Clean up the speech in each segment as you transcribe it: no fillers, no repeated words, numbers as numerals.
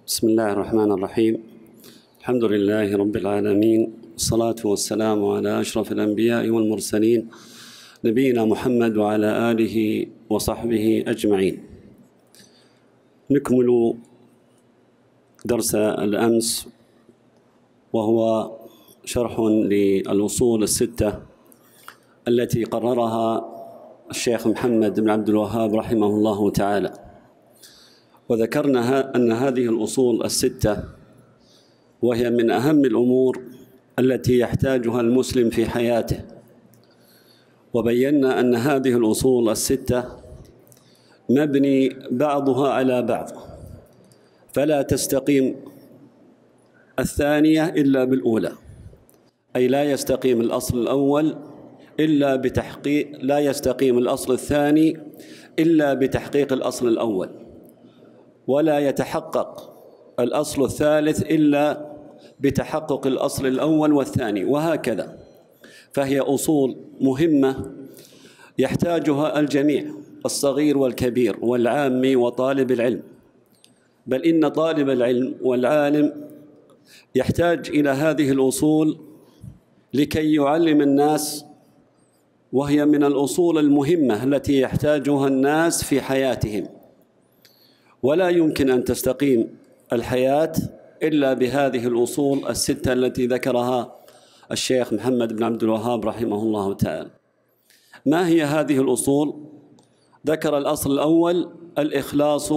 بسم الله الرحمن الرحيم. الحمد لله رب العالمين، والصلاة والسلام على أشرف الأنبياء والمرسلين نبينا محمد وعلى آله وصحبه أجمعين. نكمل درس الأمس وهو شرح للأصول الستة التي قررها الشيخ محمد بن عبد الوهاب رحمه الله تعالى، وذكرنا أن هذه الأصول الستة وهي من أهم الأمور التي يحتاجها المسلم في حياته، وبينا أن هذه الأصول الستة مبني بعضها على بعض، فلا تستقيم الثانية إلا بالأولى، أي لا يستقيم الأصل الأول إلا بتحقيق، لا يستقيم الأصل الثاني إلا بتحقيق الأصل الأول، ولا يتحقق الأصل الثالث إلا بتحقق الأصل الأول والثاني، وهكذا. فهي أصول مهمة يحتاجها الجميع، الصغير والكبير والعامي وطالب العلم، بل إن طالب العلم والعالم يحتاج إلى هذه الأصول لكي يعلم الناس، وهي من الأصول المهمة التي يحتاجها الناس في حياتهم، ولا يمكن أن تستقيم الحياة إلا بهذه الأصول الستة التي ذكرها الشيخ محمد بن عبد الوهاب رحمه الله تعالى. ما هي هذه الأصول؟ ذكر الأصل الأول الإخلاص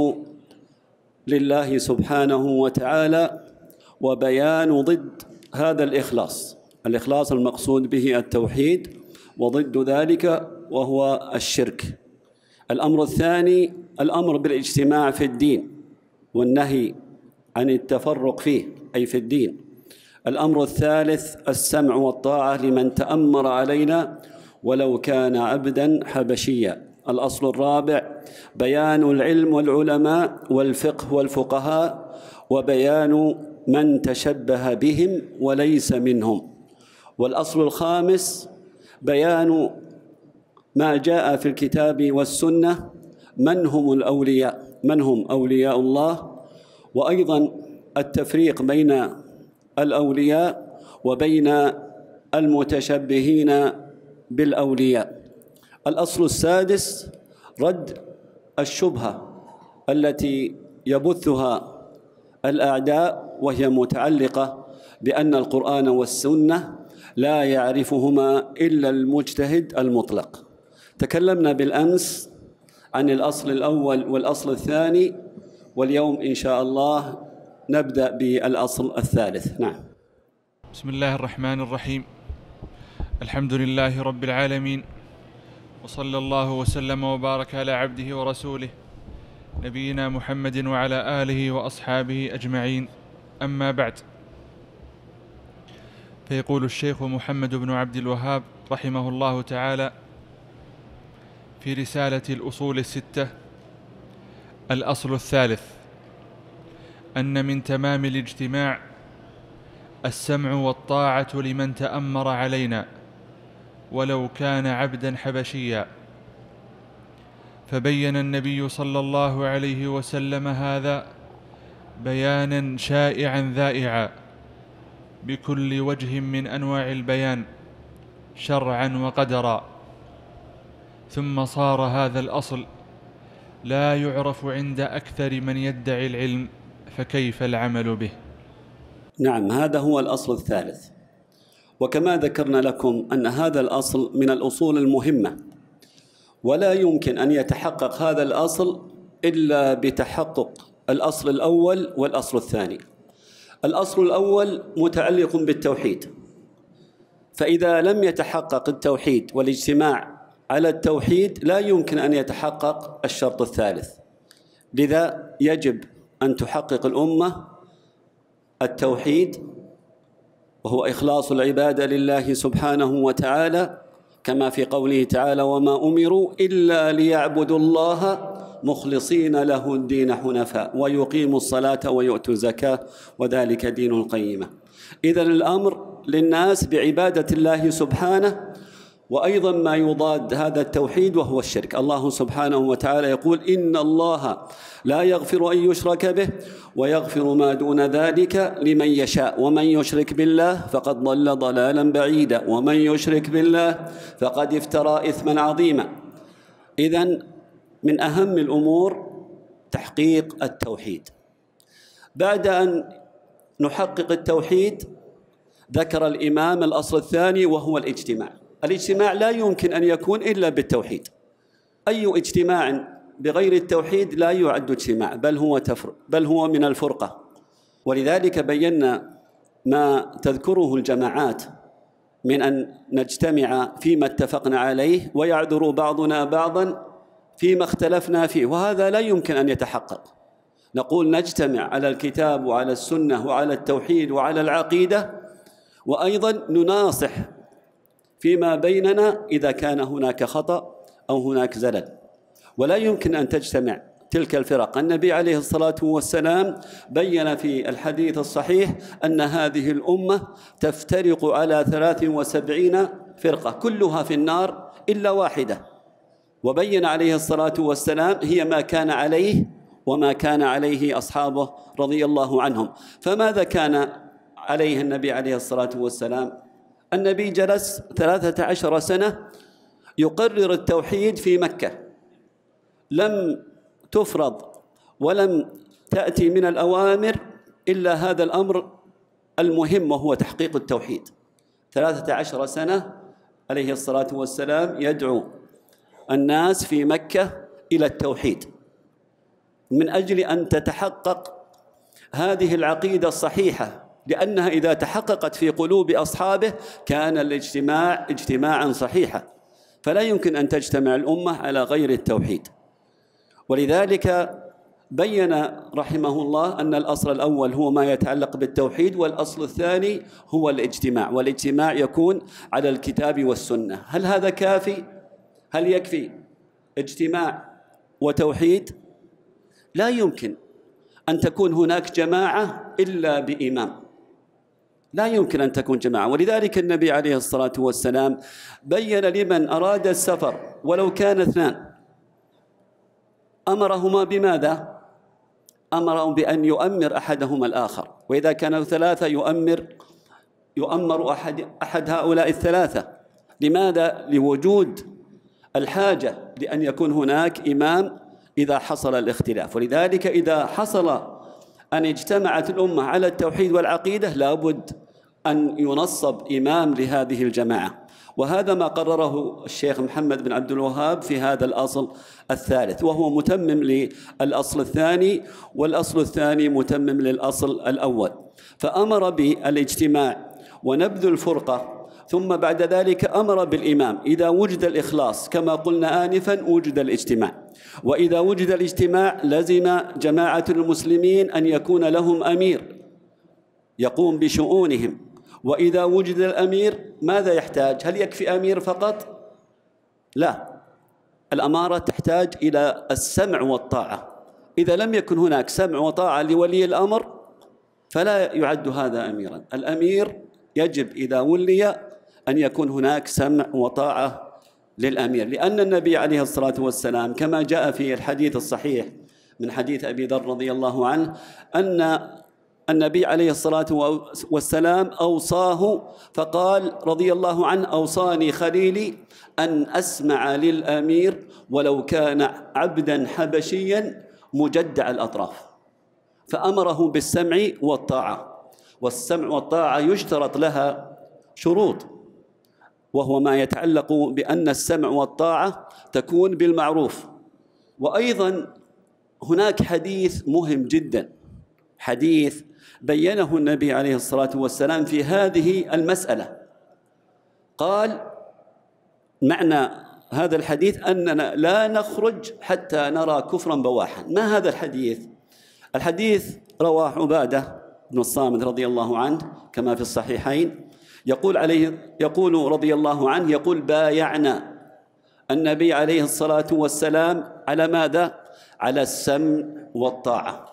لله سبحانه وتعالى، وبيان ضد هذا الإخلاص المقصود به التوحيد، وضد ذلك وهو الشرك. الأمر الثاني الأمر بالاجتماع في الدين والنهي عن التفرق فيه، أي في الدين. الأمر الثالث السمع والطاعة لمن تأمر علينا ولو كان عبدا حبشيا. الأصل الرابع بيان العلم والعلماء والفقه والفقهاء، وبيان من تشبه بهم وليس منهم. والأصل الخامس بيان ما جاء في الكتاب والسنة، من هم الأولياء، من هم أولياء الله، وأيضا التفريق بين الأولياء وبين المتشبهين بالأولياء. الأصل السادس رد الشبهة التي يبثها الأعداء، وهي متعلقة بأن القرآن والسنة لا يعرفهما إلا المجتهد المطلق. تكلمنا بالأمس عن الأصل الأول والأصل الثاني، واليوم إن شاء الله نبدأ بالأصل الثالث. نعم. بسم الله الرحمن الرحيم. الحمد لله رب العالمين، وصلى الله وسلم وبارك على عبده ورسوله نبينا محمد وعلى آله وأصحابه أجمعين، أما بعد. فيقول الشيخ محمد بن عبد الوهاب رحمه الله تعالى في رسالة الأصول الستة: الأصل الثالث أن من تمام الاجتماع السمع والطاعة لمن تأمر علينا ولو كان عبدا حبشيا. فبين النبي صلى الله عليه وسلم هذا بيانا شائعا ذائعا بكل وجه من أنواع البيان شرعا وقدرا، ثم صار هذا الأصل لا يعرف عند أكثر من يدعي العلم، فكيف العمل به؟ نعم، هذا هو الأصل الثالث. وكما ذكرنا لكم أن هذا الأصل من الأصول المهمة، ولا يمكن أن يتحقق هذا الأصل إلا بتحقق الأصل الأول والأصل الثاني. الأصل الأول متعلق بالتوحيد، فإذا لم يتحقق التوحيد والاجتماع على التوحيد لا يمكن أن يتحقق الشرط الثالث. لذا يجب أن تحقق الأمة التوحيد، وهو إخلاص العبادة لله سبحانه وتعالى، كما في قوله تعالى: وما أمروا إلا ليعبدوا الله مخلصين له الدين حنفاء ويقيموا الصلاة ويؤتوا الزكاة وذلك دين القيمة. إذن الأمر للناس بعبادة الله سبحانه، وأيضا ما يضاد هذا التوحيد وهو الشرك. الله سبحانه وتعالى يقول: إن الله لا يغفر أن يشرك به ويغفر ما دون ذلك لمن يشاء ومن يشرك بالله فقد ضل ضلالا بعيدا ومن يشرك بالله فقد افترى إثما عظيما. إذن من أهم الأمور تحقيق التوحيد. بعد أن نحقق التوحيد ذكر الإمام الأصل الثاني وهو الاجتماع. الاجتماع لا يمكن أن يكون إلا بالتوحيد. أي اجتماع بغير التوحيد لا يعد اجتماع، بل هو من الفرقة. ولذلك بينا ما تذكره الجماعات من أن نجتمع فيما اتفقنا عليه ويعذر بعضنا بعضا فيما اختلفنا فيه، وهذا لا يمكن أن يتحقق. نقول نجتمع على الكتاب وعلى السنة وعلى التوحيد وعلى العقيدة، وأيضا نناصح فيما بيننا إذا كان هناك خطأ أو هناك زلل، ولا يمكن أن تجتمع تلك الفرق. النبي عليه الصلاة والسلام بيّن في الحديث الصحيح أن هذه الأمة تفترق على 73 فرقة كلها في النار إلا واحدة، وبيّن عليه الصلاة والسلام هي ما كان عليه وما كان عليه أصحابه رضي الله عنهم. فماذا كان عليه النبي عليه الصلاة والسلام؟ النبي جلس 13 سنة يقرر التوحيد في مكة، لم تفرض ولم تأتي من الأوامر إلا هذا الأمر المهم وهو تحقيق التوحيد. 13 سنة عليه الصلاة والسلام يدعو الناس في مكة إلى التوحيد من أجل أن تتحقق هذه العقيدة الصحيحة، لأنها إذا تحققت في قلوب أصحابه كان الاجتماع اجتماعا صحيحا، فلا يمكن أن تجتمع الأمة على غير التوحيد. ولذلك بيّن رحمه الله أن الأصل الأول هو ما يتعلق بالتوحيد، والأصل الثاني هو الاجتماع، والاجتماع يكون على الكتاب والسنة. هل هذا كافي؟ هل يكفي اجتماع وتوحيد؟ لا يمكن أن تكون هناك جماعة إلا بإمام، لا يمكن أن تكون جماعة. ولذلك النبي عليه الصلاة والسلام بيّن لمن أراد السفر ولو كان 2 أمرهما بماذا؟ أمرهم بأن يؤمر أحدهما الآخر، وإذا كانوا 3 يؤمر أحد هؤلاء ال3. لماذا؟ لوجود الحاجة لأن يكون هناك إمام إذا حصل الاختلاف. ولذلك إذا حصل أن اجتمعت الأمة على التوحيد والعقيدة لابد أن ينصب إمام لهذه الجماعة، وهذا ما قرره الشيخ محمد بن عبد الوهاب في هذا الأصل الثالث، وهو متمم للأصل الثاني، والأصل الثاني متمم للأصل الأول. فأمر بالاجتماع ونبذ الفرقة، ثم بعد ذلك أمر بالإمام. إذا وجد الإخلاص كما قلنا آنفا وجد الاجتماع، وإذا وجد الاجتماع لزم جماعة المسلمين أن يكون لهم أمير يقوم بشؤونهم. وإذا وجد الأمير ماذا يحتاج؟ هل يكفي أمير فقط؟ لا، الأمارة تحتاج إلى السمع والطاعة. إذا لم يكن هناك سمع وطاعة لولي الأمر فلا يعد هذا أميرا. الأمير يجب إذا ولي أن يكون هناك سمع وطاعة للأمير، لأن النبي عليه الصلاة والسلام كما جاء في الحديث الصحيح من حديث أبي ذر رضي الله عنه أن النبي عليه الصلاة والسلام أوصاه فقال رضي الله عنه: أوصاني خليلي أن أسمع للأمير ولو كان عبدا حبشيا مجدع الأطراف. فأمره بالسمع والطاعة، والسمع والطاعة يشترط لها شروط، وهو ما يتعلق بأن السمع والطاعة تكون بالمعروف. وأيضا هناك حديث مهم جدا، حديث بيّنه النبي عليه الصلاة والسلام في هذه المسألة. قال معنى هذا الحديث أننا لا نخرج حتى نرى كفرا بواحا. ما هذا الحديث؟ الحديث رواه عبادة بن الصامت رضي الله عنه كما في الصحيحين، يقول رضي الله عنه يقول: بايعنا النبي عليه الصلاة والسلام على ماذا؟ على السمع والطاعة،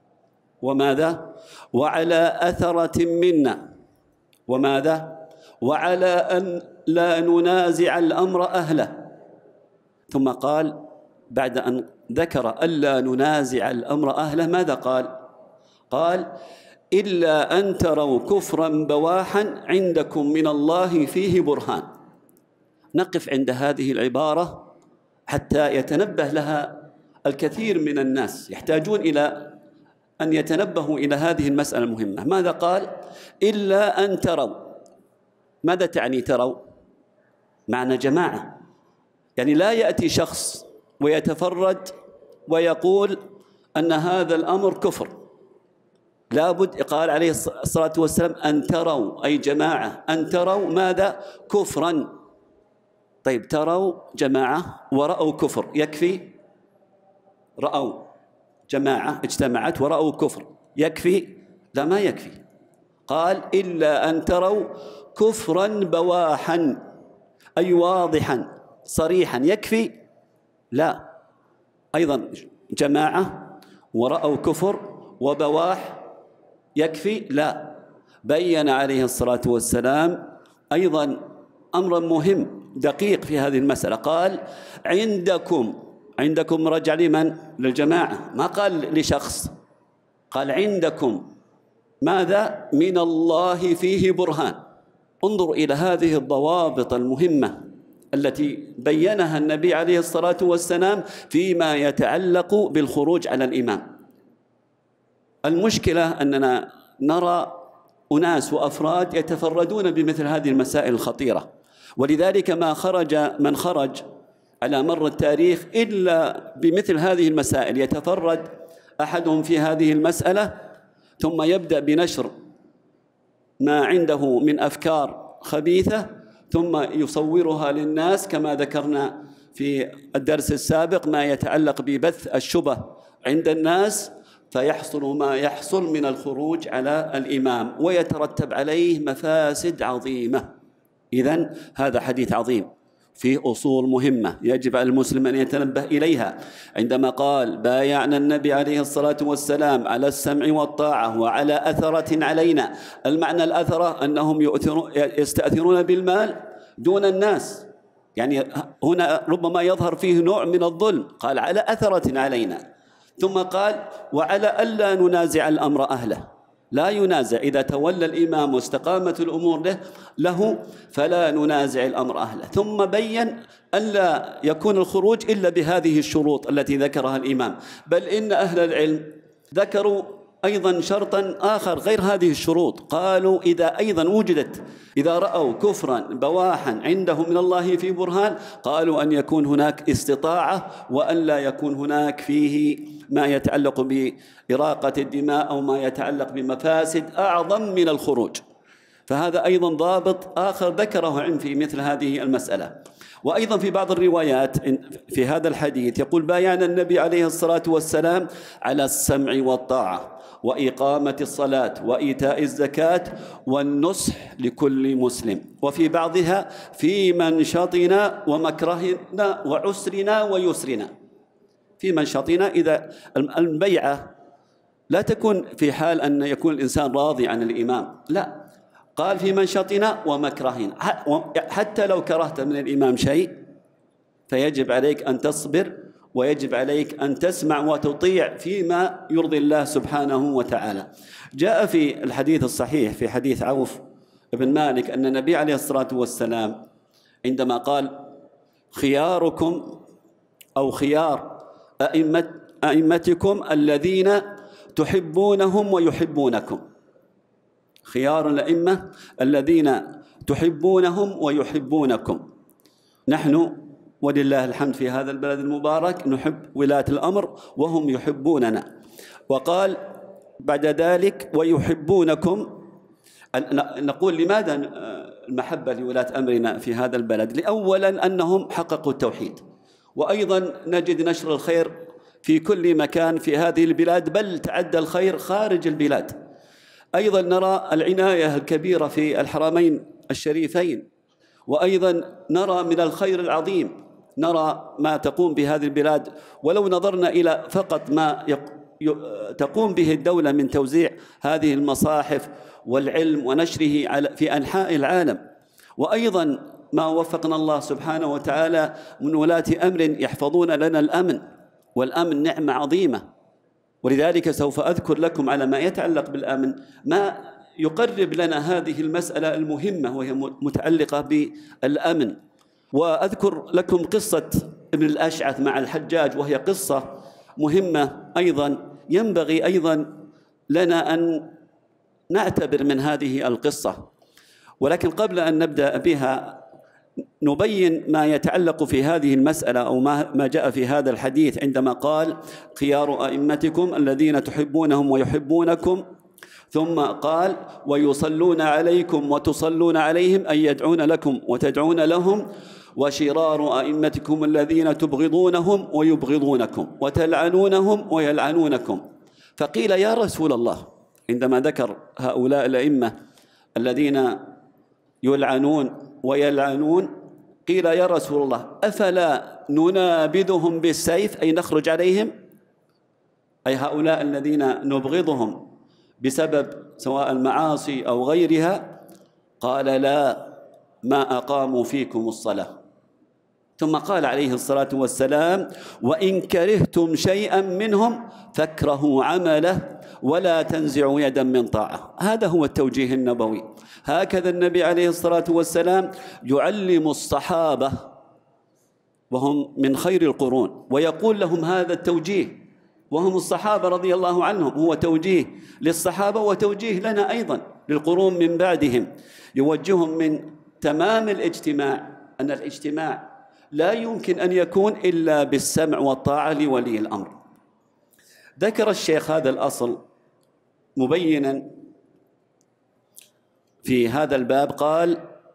وماذا؟ وعلى أثرة منا، وماذا؟ وعلى أن ألا ننازع الأمر أهله. ثم قال بعد أن ذكر ألا ننازع الأمر أهله ماذا قال؟ قال إلا أن تروا كفرا بواحا عندكم من الله فيه برهان. نقف عند هذه العبارة حتى يتنبه لها الكثير من الناس، يحتاجون إلى أن يتنبهوا إلى هذه المسألة المهمة. ماذا قال؟ إلا أن تروا. ماذا تعني تروا؟ معنى جماعة، يعني لا يأتي شخص ويتفرد ويقول أن هذا الأمر كفر، لابد قال عليه الصلاة والسلام أن تروا، أي جماعة، أن تروا ماذا؟ كفرا. طيب تروا جماعة ورأوا كفر يكفي؟ رأوا جماعة اجتمعت ورأوا كفر يكفي؟ لا، ما يكفي. قال إلا أن تروا كفرا بواحا، أي واضحا صريحا، يكفي؟ لا، أيضا جماعة ورأوا كفر وبواح يكفي؟ لا. بين عليه الصلاة والسلام أيضا أمرا مهم دقيق في هذه المسألة. قال عندكم رجع لمن؟ للجماعة، ما قال لشخص، قال عندكم ماذا؟ من الله فيه برهان. انظروا إلى هذه الضوابط المهمة التي بينها النبي عليه الصلاة والسلام فيما يتعلق بالخروج على الإمام. المشكلة أننا نرى أناس وأفراد يتفردون بمثل هذه المسائل الخطيرة، ولذلك ما خرج من خرج على مر التاريخ إلا بمثل هذه المسائل، يتفرد أحدهم في هذه المسألة ثم يبدأ بنشر ما عنده من أفكار خبيثة ثم يصورها للناس، كما ذكرنا في الدرس السابق ما يتعلق ببث الشبه عند الناس، فيحصل ما يحصل من الخروج على الإمام ويترتب عليه مفاسد عظيمة. إذن هذا حديث عظيم فيه أصول مهمة يجب على المسلم أن يتنبه إليها. عندما قال بايعنا النبي عليه الصلاة والسلام على السمع والطاعة وعلى أثرة علينا، المعنى الأثرة أنهم يستأثرون بالمال دون الناس، يعني هنا ربما يظهر فيه نوع من الظلم. قال على أثرة علينا، ثم قال وعلى ألا ننازع الأمر أهله، لا ينازع إذا تولى الإمام واستقامت الأمور له فلا ننازع الأمر أهله. ثم بين ألا يكون الخروج إلا بهذه الشروط التي ذكرها الإمام، بل إن أهل العلم ذكروا أيضا شرطا آخر غير هذه الشروط، قالوا إذا أيضا وجدت، إذا رأوا كفرا بواحا عنده من الله في برهان، قالوا أن يكون هناك استطاعة وأن لا يكون هناك فيه ما يتعلق بإراقة الدماء أو ما يتعلق بمفاسد أعظم من الخروج. فهذا أيضا ضابط آخر ذكره عن في مثل هذه المسألة. وأيضا في بعض الروايات في هذا الحديث يقول بايعنا النبي عليه الصلاة والسلام على السمع والطاعة وإقامة الصلاة وإيتاء الزكاة والنصح لكل مسلم، وفي بعضها في منشطنا ومكرهنا وعسرنا ويسرنا. في منشطنا إذا البيعة لا تكون في حال أن يكون الإنسان راضي عن الإمام، لا، قال في منشطنا ومكرهنا، حتى لو كرهت من الإمام شيء فيجب عليك أن تصبر ويجب عليك أن تسمع وتطيع فيما يرضي الله سبحانه وتعالى. جاء في الحديث الصحيح في حديث عوف بن مالك أن النبي عليه الصلاة والسلام عندما قال خياركم أو خيار أئمتكم الذين تحبونهم ويحبونكم، خيار الأئمة الذين تحبونهم ويحبونكم. نحن ولله الحمد في هذا البلد المبارك نحب ولاة الأمر وهم يحبوننا. وقال بعد ذلك ويحبونكم. نقول لماذا المحبة لولاة أمرنا في هذا البلد؟ لأولا أنهم حققوا التوحيد، وأيضا نجد نشر الخير في كل مكان في هذه البلاد، بل تعدى الخير خارج البلاد. أيضا نرى العناية الكبيرة في الحرمين الشريفين، وأيضا نرى من الخير العظيم، نرى ما تقوم بهذه البلاد. ولو نظرنا إلى فقط ما تقوم به الدولة من توزيع هذه المصاحف والعلم ونشره في أنحاء العالم، وأيضا ما وفقنا الله سبحانه وتعالى من ولاة أمر يحفظون لنا الأمن، والأمن نعمة عظيمة. ولذلك سوف أذكر لكم على ما يتعلق بالأمن ما يقرب لنا هذه المسألة المهمة وهي متعلقة بالأمن. وأذكر لكم قصة ابن الأشعث مع الحجاج، وهي قصة مهمة أيضا ينبغي أيضا لنا أن نعتبر من هذه القصة. ولكن قبل أن نبدأ بها نبين ما يتعلق في هذه المسألة أو ما جاء في هذا الحديث عندما قال: خيار أئمتكم الذين تحبونهم ويحبونكم، ثم قال: ويصلون عليكم وتصلون عليهم، أي يدعون لكم وتدعون لهم، وشرار أئمتكم الذين تبغضونهم ويبغضونكم وتلعنونهم ويلعنونكم. فقيل: يا رسول الله، عندما ذكر هؤلاء الأئمة الذين يلعنون ويلعنون، قيل: يا رسول الله، أفلا ننابذهم بالسيف، أي نخرج عليهم، أي هؤلاء الذين نبغضهم بسبب سواء المعاصي أو غيرها؟ قال: لا، ما أقاموا فيكم الصلاة. ثم قال عليه الصلاة والسلام: وإن كرهتم شيئا منهم فاكرهوا عمله ولا تنزعوا يدا من طاعة. هذا هو التوجيه النبوي. هكذا النبي عليه الصلاة والسلام يعلم الصحابة وهم من خير القرون، ويقول لهم هذا التوجيه، وهم الصحابة رضي الله عنهم، هو توجيه للصحابة وتوجيه لنا أيضا للقرون من بعدهم. يوجههم من تمام الاجتماع، أن الاجتماع لا يمكن أن يكون إلا بالسمع والطاعة لولي الأمر. ذكر الشيخ هذا الأصل مبينا في هذا الباب، قال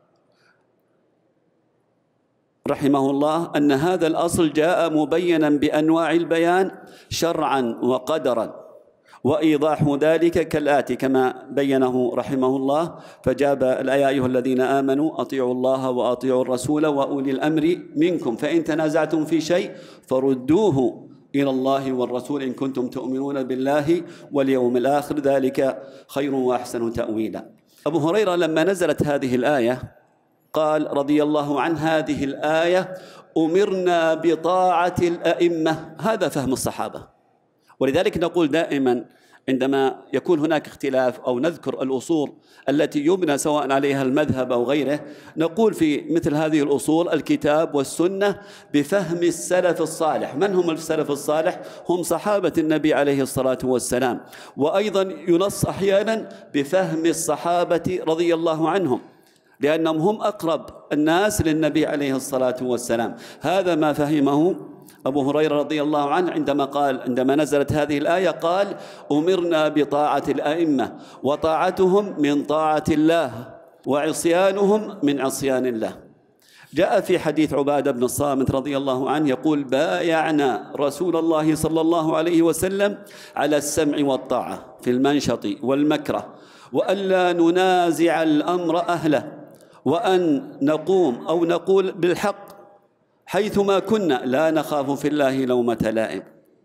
رحمه الله أن هذا الأصل جاء مبينا بأنواع البيان شرعا وقدرا، وإيضاح ذلك كالآتي كما بينه رحمه الله. فجاب: يا أيها الذين آمنوا أطيعوا الله وأطيعوا الرسول وأولي الأمر منكم، فإن تنازعتم في شيء فردوه إلى الله والرسول إن كنتم تؤمنون بالله واليوم الآخر، ذلك خير وأحسن تأويلا. أبو هريرة لما نزلت هذه الآية قال رضي الله عنه: هذه الآية أمرنا بطاعة الأئمة. هذا فهم الصحابة. ولذلك نقول دائما عندما يكون هناك اختلاف أو نذكر الأصول التي يبنى سواء عليها المذهب أو غيره، نقول في مثل هذه الأصول الكتاب والسنة بفهم السلف الصالح. من هم السلف الصالح؟ هم صحابة النبي عليه الصلاة والسلام. وأيضا ينص أحيانا بفهم الصحابة رضي الله عنهم، لأنهم هم أقرب الناس للنبي عليه الصلاة والسلام. هذا ما فهمه أبو هريرة رضي الله عنه عندما نزلت هذه الآية قال: أمرنا بطاعة الأئمة، وطاعتهم من طاعة الله، وعصيانهم من عصيان الله. جاء في حديث عبادة بن الصامت رضي الله عنه يقول: بايعنا رسول الله صلى الله عليه وسلم على السمع والطاعة في المنشط والمكره، وألا ننازع الأمر أهله، وأن نقوم أو نقول بالحق حيثما كنا، لا نخاف في الله لومة لائم.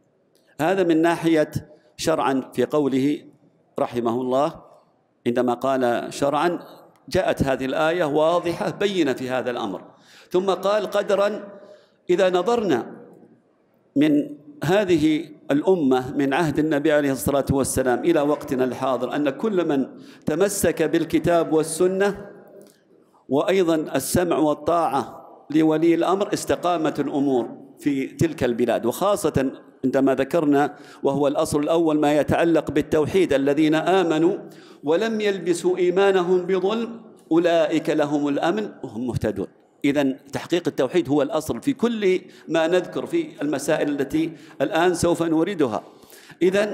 هذا من ناحية شرعا في قوله رحمه الله. عندما قال شرعا جاءت هذه الآية واضحة بينة في هذا الأمر. ثم قال قدرا: إذا نظرنا من هذه الأمة من عهد النبي عليه الصلاة والسلام إلى وقتنا الحاضر، أن كل من تمسك بالكتاب والسنة وأيضا السمع والطاعة لولي الأمر استقامت الأمور في تلك البلاد. وخاصة عندما ذكرنا وهو الأصل الأول ما يتعلق بالتوحيد: الذين آمنوا ولم يلبسوا إيمانهم بظلم أولئك لهم الأمن وهم مهتدون. إذن تحقيق التوحيد هو الأصل في كل ما نذكر في المسائل التي الآن سوف نوردها. إذن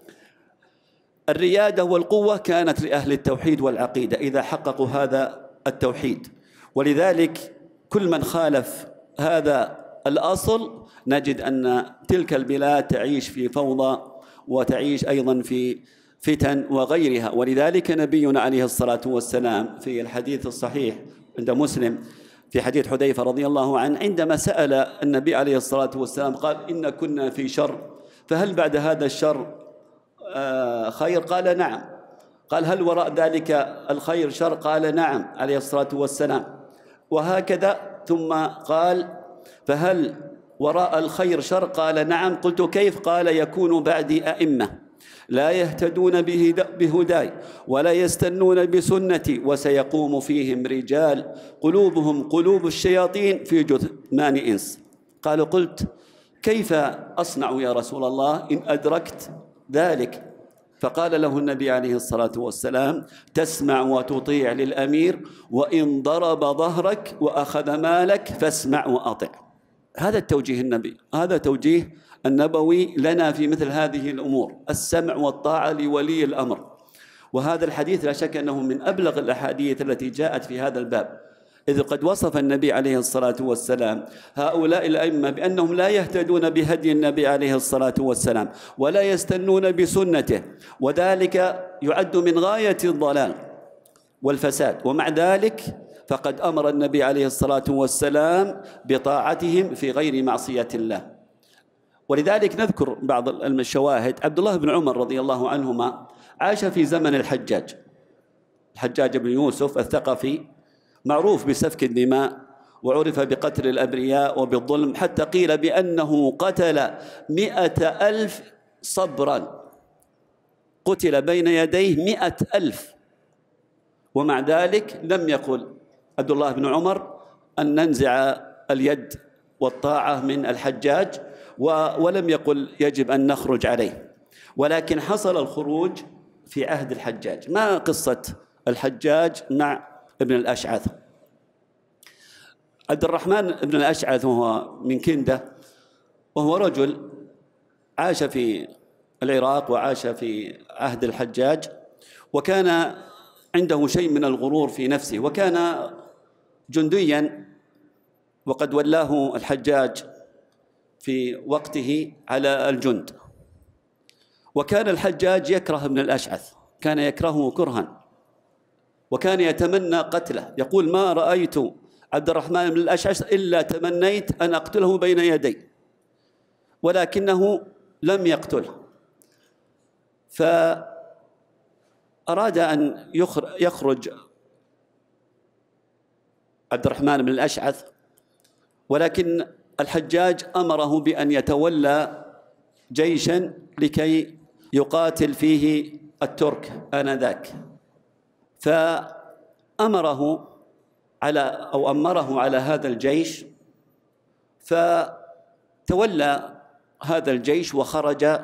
الريادة والقوة كانت لأهل التوحيد والعقيدة إذا حققوا هذا التوحيد. ولذلك كل من خالف هذا الأصل نجد أن تلك البلاد تعيش في فوضى وتعيش أيضا في فتن وغيرها. ولذلك نبينا عليه الصلاة والسلام في الحديث الصحيح عند مسلم في حديث حذيفة رضي الله عنه عندما سأل النبي عليه الصلاة والسلام قال: إن كنا في شر، فهل بعد هذا الشر خير؟ قال: نعم. قال: هل وراء ذلك الخير شر؟ قال: نعم عليه الصلاة والسلام. وهكذا. ثم قال: فهل وراء الخير شر؟ قال: نعم. قلت: كيف؟ قال: يكون بعدي أئمة لا يهتدون بهداي ولا يستنون بسنتي، وسيقوم فيهم رجال قلوبهم قلوب الشياطين في جثمان إنس. قال: قلت: كيف أصنع يا رسول الله إن أدركت ذلك؟ فقال له النبي عليه الصلاة والسلام: تسمع وتطيع للأمير، وإن ضرب ظهرك وأخذ مالك فاسمع وأطع. هذا التوجيه النبي، هذا توجيه النبوي لنا في مثل هذه الأمور، السمع والطاعة لولي الأمر. وهذا الحديث لا شك أنه من أبلغ الأحاديث التي جاءت في هذا الباب، إذ قد وصف النبي عليه الصلاة والسلام هؤلاء الأئمة بأنهم لا يهتدون بهدي النبي عليه الصلاة والسلام ولا يستنون بسنته، وذلك يعد من غاية الضلال والفساد. ومع ذلك فقد أمر النبي عليه الصلاة والسلام بطاعتهم في غير معصية الله. ولذلك نذكر بعض الشواهد. عبد الله بن عمر رضي الله عنهما عاش في زمن الحجاج بن يوسف الثقفي، معروف بسفك الدماء، وعرف بقتل الأبرياء وبالظلم، حتى قيل بأنه قتل 100,000 صبرا، قتل بين يديه 100,000. ومع ذلك لم يقل عبد الله بن عمر أن ننزع اليد والطاعة من الحجاج، ولم يقل يجب أن نخرج عليه، ولكن حصل الخروج في عهد الحجاج. ما قصة الحجاج مع ابن الأشعث؟ عبد الرحمن بن الأشعث وهو من كندة، وهو رجل عاش في العراق وعاش في عهد الحجاج، وكان عنده شيء من الغرور في نفسه، وكان جنديا وقد ولاه الحجاج في وقته على الجند. وكان الحجاج يكره ابن الأشعث، كان يكرهه كرها، وكان يتمنى قتله. يقول: ما رأيت عبد الرحمن بن الأشعث إلا تمنيت أن أقتله بين يدي، ولكنه لم يقتله. فأراد أن يخرج عبد الرحمن بن الأشعث، ولكن الحجاج أمره بأن يتولى جيشا لكي يقاتل فيه الترك آنذاك، فأمره على هذا الجيش، فتولى هذا الجيش وخرج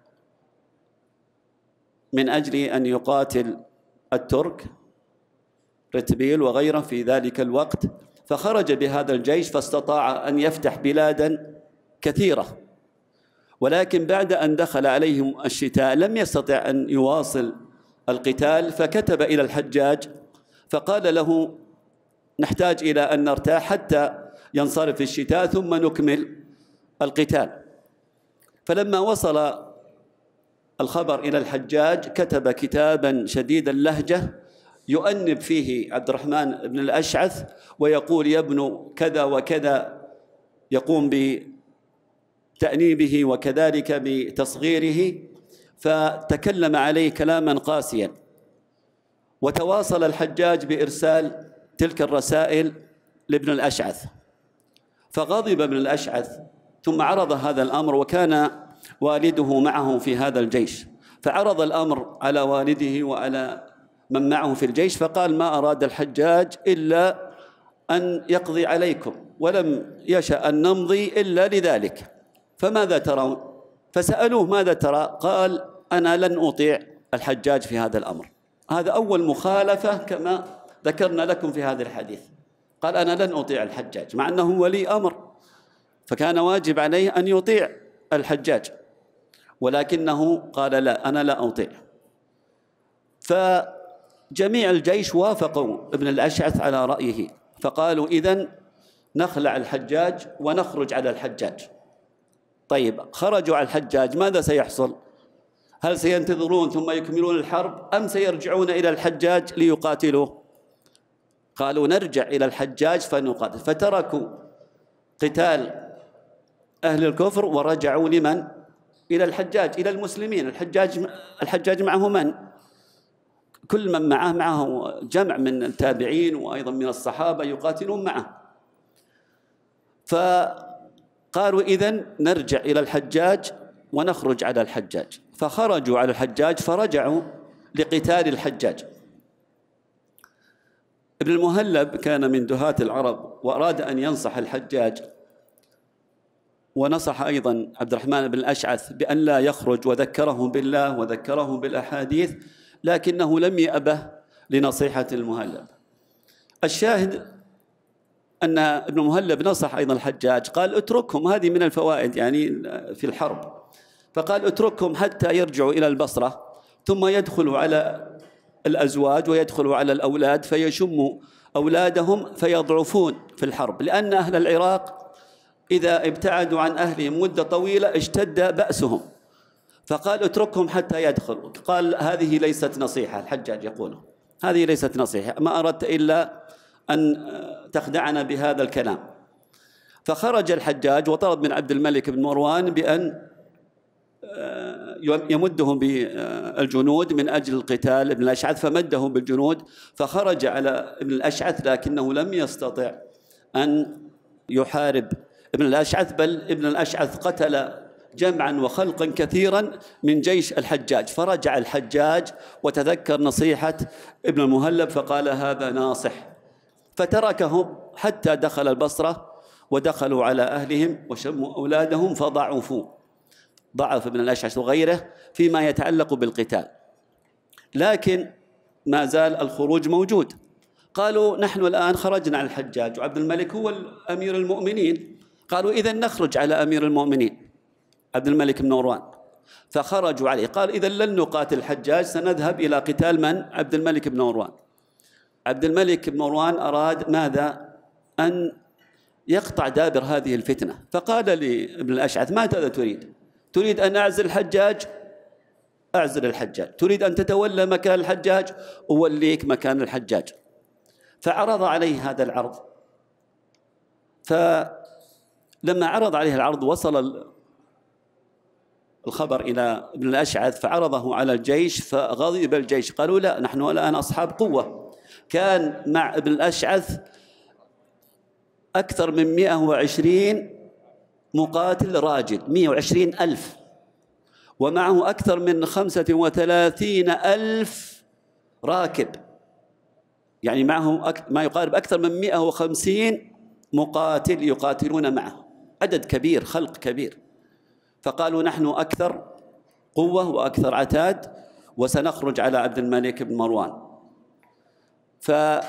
من أجل أن يقاتل الترك، رتبيل وغيره في ذلك الوقت. فخرج بهذا الجيش فاستطاع أن يفتح بلادا كثيرة، ولكن بعد أن دخل عليهم الشتاء لم يستطع أن يواصل القتال، فكتب إلى الحجاج فقال له: نحتاج إلى أن نرتاح حتى ينصرف الشتاء ثم نكمل القتال. فلما وصل الخبر إلى الحجاج كتب كتابا شديد اللهجة يؤنب فيه عبد الرحمن بن الأشعث، ويقول: يا ابن كذا وكذا، يقوم بتأنيبه وكذلك بتصغيره، فتكلم عليه كلاما قاسيا. وتواصل الحجاج بإرسال تلك الرسائل لابن الأشعث، فغضب ابن الأشعث ثم عرض هذا الأمر، وكان والده معه في هذا الجيش، فعرض الأمر على والده وعلى من معه في الجيش، فقال: ما أراد الحجاج إلا أن يقضي عليكم، ولم يشأ أن نمضي إلا لذلك، فماذا ترون؟ فسألوه: ماذا ترى؟ قال: أنا لن أطيع الحجاج في هذا الأمر. هذا أول مخالفة كما ذكرنا لكم في هذا الحديث. قال: أنا لن أطيع الحجاج، مع أنه ولي أمر، فكان واجب عليه أن يطيع الحجاج، ولكنه قال: لا، أنا لا أطيع. فجميع الجيش وافقوا ابن الأشعث على رأيه، فقالوا: إذن نخلع الحجاج ونخرج على الحجاج. طيب، خرجوا على الحجاج، ماذا سيحصل؟ هل سينتظرون ثم يكملون الحرب، أم سيرجعون إلى الحجاج ليقاتلوه؟ قالوا: نرجع إلى الحجاج فنقاتل. فتركوا قتال أهل الكفر ورجعوا لمن؟ إلى الحجاج، إلى المسلمين. الحجاج معه من؟ كل من معه جمع من التابعين وأيضا من الصحابة يقاتلون معه. فقالوا إذن نرجع إلى الحجاج ونخرج على الحجاج، فخرجوا على الحجاج فرجعوا لقتال الحجاج. ابن المهلب كان من دهاة العرب وأراد أن ينصح الحجاج، ونصح أيضا عبد الرحمن بن الأشعث بأن لا يخرج، وذكرهم بالله وذكرهم بالأحاديث، لكنه لم يأبه لنصيحة المهلب. الشاهد أن ابن المهلب نصح أيضا الحجاج، قال اتركهم، هذه من الفوائد يعني في الحرب، فقال اتركهم حتى يرجعوا إلى البصرة، ثم يدخلوا على الأزواج ويدخلوا على الأولاد فيشموا أولادهم فيضعفون في الحرب، لأن أهل العراق إذا ابتعدوا عن أهلهم مدة طويلة اشتد بأسهم، فقال اتركهم حتى يدخلوا. قال هذه ليست نصيحة، الحجاج يقول هذه ليست نصيحة، ما أردت إلا أن تخدعنا بهذا الكلام. فخرج الحجاج وطلب من عبد الملك بن مروان بأن يمدهم بالجنود من أجل القتال ابن الأشعث، فمدهم بالجنود، فخرج على ابن الأشعث لكنه لم يستطع أن يحارب ابن الأشعث، بل ابن الأشعث قتل جمعا وخلقا كثيرا من جيش الحجاج. فرجع الحجاج وتذكر نصيحة ابن المهلب فقال هذا ناصح، فتركهم حتى دخل البصرة ودخلوا على أهلهم وشموا أولادهم فضعفوا، ضعف ابن الأشعث وغيره فيما يتعلق بالقتال، لكن ما زال الخروج موجود. قالوا نحن الآن خرجنا على الحجاج وعبد الملك هو أمير المؤمنين، قالوا إذن نخرج على أمير المؤمنين عبد الملك بن مروان، فخرجوا عليه. قال إذن لن نقاتل الحجاج، سنذهب إلى قتال من؟ عبد الملك بن مروان. عبد الملك بن مروان أراد ماذا؟ أن يقطع دابر هذه الفتنة، فقال لابن الأشعث ماذا تريد؟ تريد أن أعزل الحجاج؟ أعزل الحجاج. تريد أن تتولى مكان الحجاج؟ أوليك مكان الحجاج. فعرض عليه هذا العرض، فلما عرض عليه العرض وصل الخبر إلى ابن الأشعث فعرضه على الجيش، فغضب الجيش، قالوا لا نحن الآن أصحاب قوة. كان مع ابن الأشعث أكثر من 120 مقاتل راجل، 120,000، ومعه أكثر من 35,000 راكب، يعني معه ما يقارب أكثر من 150 مقاتل يقاتلون معه، عدد كبير، خلق كبير. فقالوا نحن أكثر قوة وأكثر عتاد وسنخرج على عبد الملك بن مروان. فلم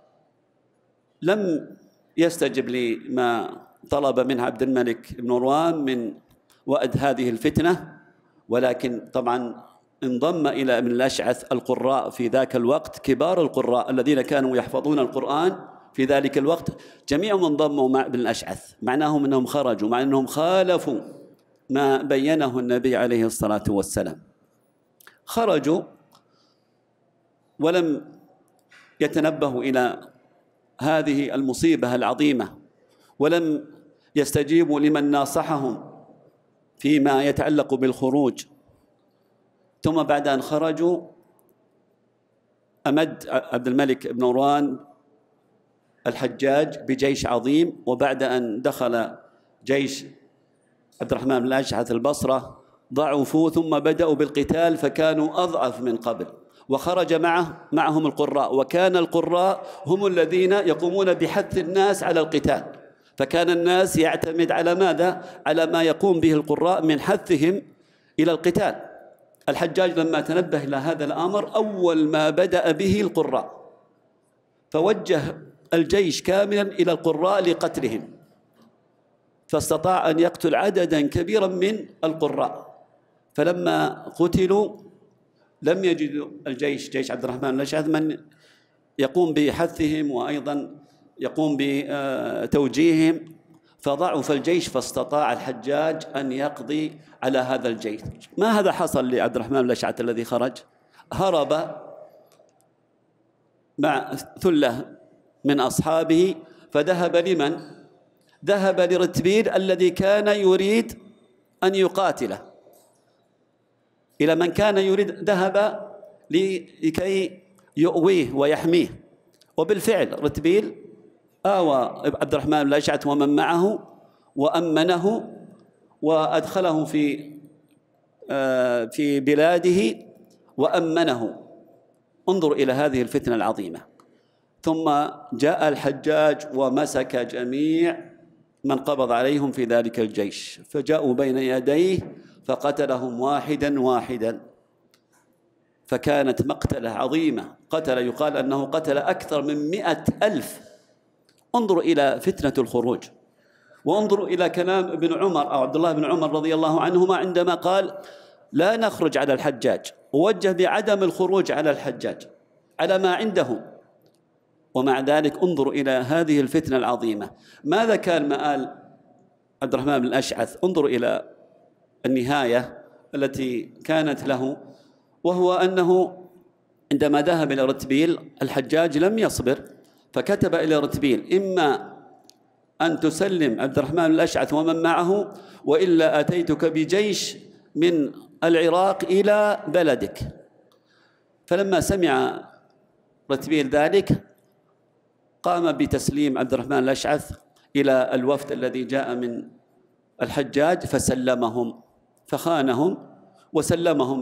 يستجب لما طلب منه عبد الملك بن مروان من وأد هذه الفتنة، ولكن طبعا انضم إلى ابن الأشعث القراء في ذاك الوقت، كبار القراء الذين كانوا يحفظون القرآن في ذلك الوقت جميعهم انضموا مع ابن الأشعث، معناهم أنهم خرجوا مع أنهم خالفوا ما بينه النبي عليه الصلاة والسلام. خرجوا ولم يتنبهوا إلى هذه المصيبة العظيمة، ولم يستجيبوا لمن ناصحهم فيما يتعلق بالخروج. ثم بعد أن خرجوا أمد عبد الملك بن مروان الحجاج بجيش عظيم، وبعد أن دخل جيش عبد الرحمن بن الأشعث البصرة ضعفوا، ثم بدأوا بالقتال فكانوا أضعف من قبل، وخرج معهم القراء، وكان القراء هم الذين يقومون بحث الناس على القتال، فكان الناس يعتمد على ماذا؟ على ما يقوم به القراء من حثهم إلى القتال. الحجاج لما تنبه إلى هذا الأمر أول ما بدأ به القراء، فوجه الجيش كاملا إلى القراء لقتلهم، فاستطاع أن يقتل عددا كبيرا من القراء. فلما قتلوا لم يجدوا الجيش، جيش عبد الرحمن بن الأشعث، من يقوم بحثهم وأيضا يقوم بتوجيههم، فضعف الجيش، فاستطاع الحجاج أن يقضي على هذا الجيش. ما هذا حصل لعبد الرحمن بن الأشعث الذي خرج؟ هرب مع ثلة من أصحابه، فذهب لمن؟ ذهب لرتبيل الذي كان يريد أن يقاتله، إلى من كان يريد، ذهب لكي يؤويه ويحميه. وبالفعل رتبيل آوى عبد الرحمن بن الأشعث ومن معه وأمنه وأدخله في بلاده وأمنه. انظر إلى هذه الفتنة العظيمة. ثم جاء الحجاج ومسك جميع من قبض عليهم في ذلك الجيش، فجاءوا بين يديه فقتلهم واحدا واحدا، فكانت مقتلة عظيمة. قتل، يقال أنه قتل أكثر من 100,000. انظروا إلى فتنة الخروج، وانظروا إلى كلام ابن عمر أو عبد الله بن عمر رضي الله عنهما عندما قال لا نخرج على الحجاج، ووجه بعدم الخروج على الحجاج على ما عنده. ومع ذلك انظروا إلى هذه الفتنة العظيمة. ماذا كان مآل عبد الرحمن بن الأشعث؟ انظروا إلى النهاية التي كانت له، وهو أنه عندما ذهب إلى رتبيل الحجاج لم يصبر، فكتب إلى رتبيل إما أن تسلم عبد الرحمن بن الأشعث ومن معه، وإلا أتيتك بجيش من العراق إلى بلدك. فلما سمع رتبيل ذلك قام بتسليم عبد الرحمن الأشعث إلى الوفد الذي جاء من الحجاج، فسلمهم، فخانهم وسلمهم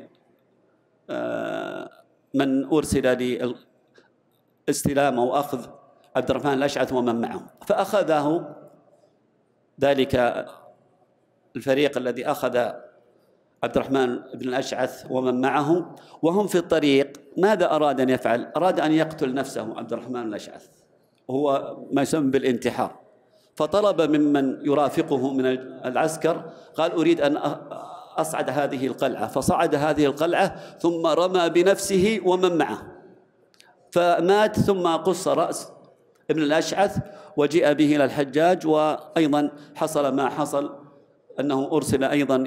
لمن أرسل لاستلام أو أخذ عبد الرحمن الأشعث ومن معه. فأخذه ذلك الفريق الذي أخذ عبد الرحمن بن الأشعث ومن معه، وهم في الطريق ماذا أراد أن يفعل؟ أراد أن يقتل نفسه عبد الرحمن بن الأشعث، وهو ما يسمى بالانتحار. فطلب ممن يرافقه من العسكر، قال أريد أن أصعد هذه القلعة، فصعد هذه القلعة ثم رمى بنفسه ومن معه فمات. ثم قص رأس ابن الأشعث وجيء به إلى الحجاج، وأيضا حصل ما حصل، أنه أرسل أيضا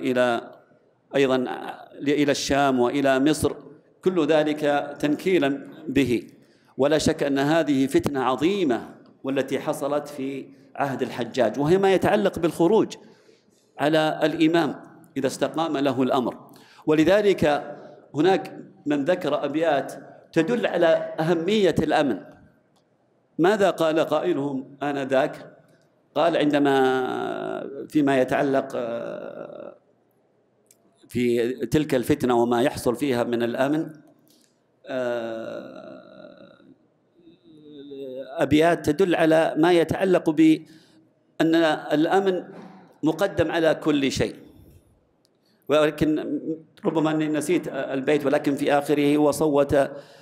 إلى الشام وإلى مصر، كل ذلك تنكيلا به. ولا شك أن هذه فتنة عظيمة والتي حصلت في عهد الحجاج، وهي ما يتعلق بالخروج على الإمام إذا استقام له الأمر. ولذلك هناك من ذكر أبيات تدل على أهمية الأمن. ماذا قال قائلهم آنذاك؟ قال عندما فيما يتعلق في تلك الفتنة وما يحصل فيها من الأمن، أبيات تدل على ما يتعلق بأن الأمن مقدم على كل شيء. ولكن ربما أني نسيت البيت، ولكن في آخره وصوت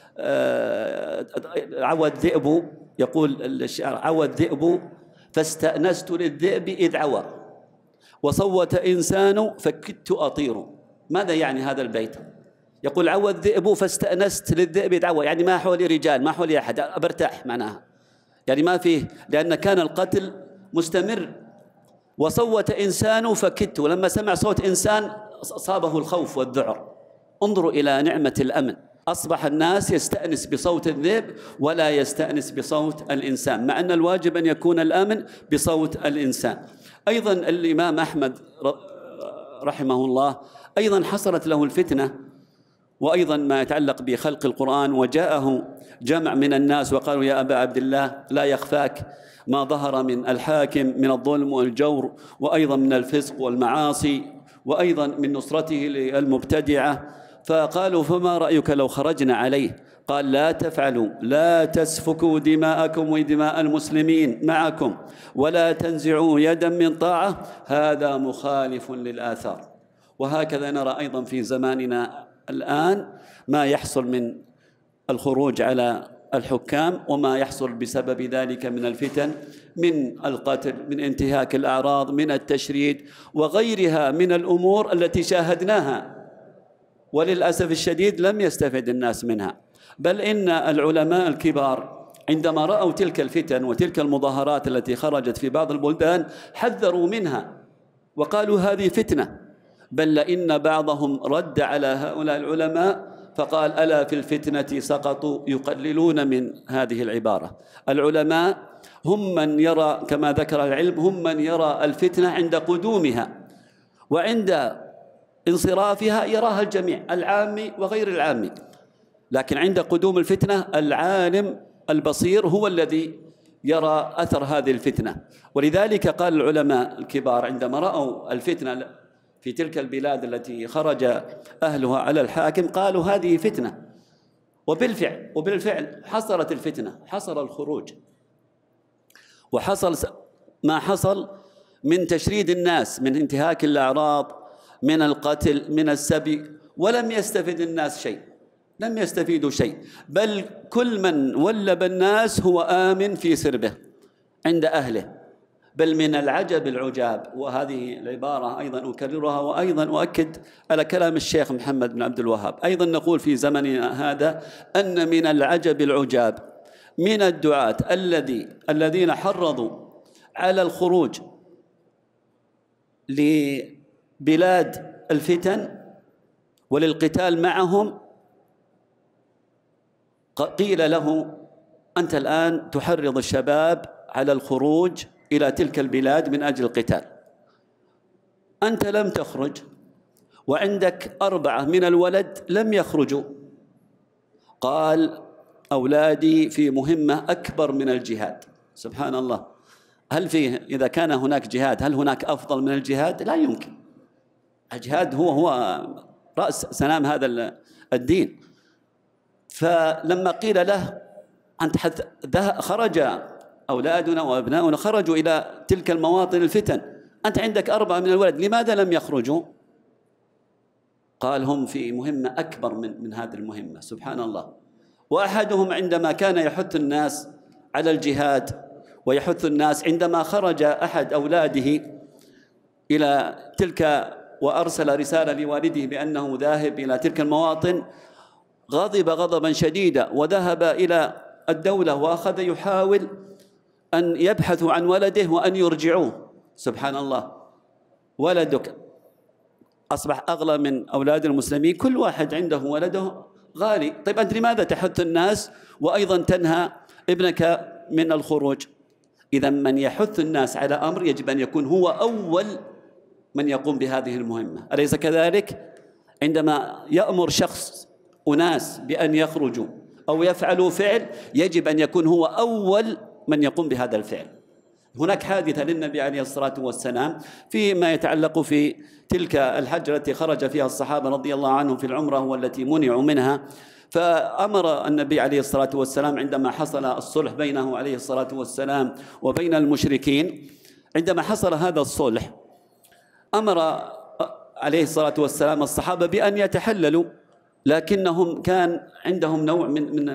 عوى الذئب، يقول الشعر عوى الذئب فاستأنست للذئب إذ عوى، وصوت إنسان فكدت أطير. ماذا يعني هذا البيت؟ يقول عوى الذئب فاستأنست للذئب إذ عوى، يعني ما حولي رجال، ما حولي أحد، أبرتاح معناها، يعني ما فيه، لأن كان القتل مستمر. وصوت إنسان فكدت، ولما سمع صوت إنسان أصابه الخوف والذعر. انظروا إلى نعمة الأمن، أصبح الناس يستأنس بصوت الذئب ولا يستأنس بصوت الإنسان، مع أن الواجب أن يكون الأمن بصوت الإنسان. أيضا الإمام أحمد رحمه الله أيضا حصلت له الفتنة، وأيضا ما يتعلق بخلق القرآن، وجاءه جمع من الناس وقالوا يا أبا عبد الله لا يخفاك ما ظهر من الحاكم من الظلم والجور، وأيضا من الفسق والمعاصي، وأيضا من نصرته للمبتدعة. فقالوا فما رأيك لو خرجنا عليه؟ قال لا تفعلوا، لا تسفكوا دماءكم ودماء المسلمين معكم، ولا تنزعوا يدا من طاعة، هذا مخالف للآثار. وهكذا نرى أيضا في زماننا الآن ما يحصل من الخروج على الحكام، وما يحصل بسبب ذلك من الفتن، من القتل، من انتهاك الأعراض، من التشريد، وغيرها من الأمور التي شاهدناها، وللأسف الشديد لم يستفد الناس منها. بل إن العلماء الكبار عندما رأوا تلك الفتن وتلك المظاهرات التي خرجت في بعض البلدان حذروا منها وقالوا هذه فتنة. بل إن بعضهم رد على هؤلاء العلماء فقال ألا في الفتنة سقطوا، يقللون من هذه العبارة. العلماء هم من يرى، كما ذكر العلم، هم من يرى الفتنة عند قدومها، وعند انصرافها يراها الجميع، العامي وغير العامي. لكن عند قدوم الفتنة العالم البصير هو الذي يرى أثر هذه الفتنة. ولذلك قال العلماء الكبار عندما رأوا الفتنة في تلك البلاد التي خرج أهلها على الحاكم قالوا هذه فتنة، وبالفعل حصلت الفتنة، حصل الخروج وحصل ما حصل من تشريد الناس، من انتهاك الأعراض، من القتل، من السبي، ولم يستفد الناس شيء، لم يستفيدوا شيء، بل كل من ولب الناس هو آمن في سربه عند أهله. بل من العجب العجاب، وهذه العبارة أيضا أكررها وأيضا أؤكد على كلام الشيخ محمد بن عبد الوهاب، أيضا نقول في زمننا هذا أن من العجب العجاب من الدعاة الذين حرضوا على الخروج لبلاد الفتن وللقتال معهم، قيل له أنت الآن تحرض الشباب على الخروج إلى تلك البلاد من أجل القتال، أنت لم تخرج وعندك 4 من الولد لم يخرجوا. قال أولادي في مهمة أكبر من الجهاد. سبحان الله، هل فيه إذا كان هناك جهاد هل هناك أفضل من الجهاد؟ لا يمكن. الجهاد هو رأس سنام هذا الدين. فلما قيل له أنت خرج أولادنا وأبناؤنا خرجوا إلى تلك المواطن الفتن، أنت عندك 4 من الولد لماذا لم يخرجوا؟ قال هم في مهمة أكبر من هذه المهمة. سبحان الله. وأحدهم عندما كان يحث الناس على الجهاد ويحث الناس، عندما خرج أحد أولاده إلى تلك وأرسل رسالة لوالده بأنه ذاهب إلى تلك المواطن، غضب غضبا شديدا وذهب إلى الدولة وأخذ يحاول أن يبحثوا عن ولده وأن يرجعوه. سبحان الله، ولدك أصبح أغلى من أولاد المسلمين، كل واحد عنده ولده غالي. طيب أنت لماذا تحث الناس وأيضا تنهى ابنك من الخروج؟ إذا من يحث الناس على أمر يجب أن يكون هو أول من يقوم بهذه المهمة، أليس كذلك؟ عندما يأمر شخص أناس بأن يخرجوا أو يفعلوا فعل يجب أن يكون هو أول من يقوم بهذا الفعل. هناك حادثة للنبي عليه الصلاة والسلام فيما يتعلق في تلك الحجة التي خرج فيها الصحابة رضي الله عنهم في العمرة والتي منعوا منها، فأمر النبي عليه الصلاة والسلام عندما حصل الصلح بينه عليه الصلاة والسلام وبين المشركين، عندما حصل هذا الصلح أمر عليه الصلاة والسلام الصحابة بأن يتحللوا، لكنهم كان عندهم نوع من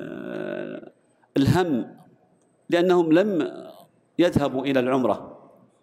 الهم لأنهم لم يذهبوا إلى العمرة،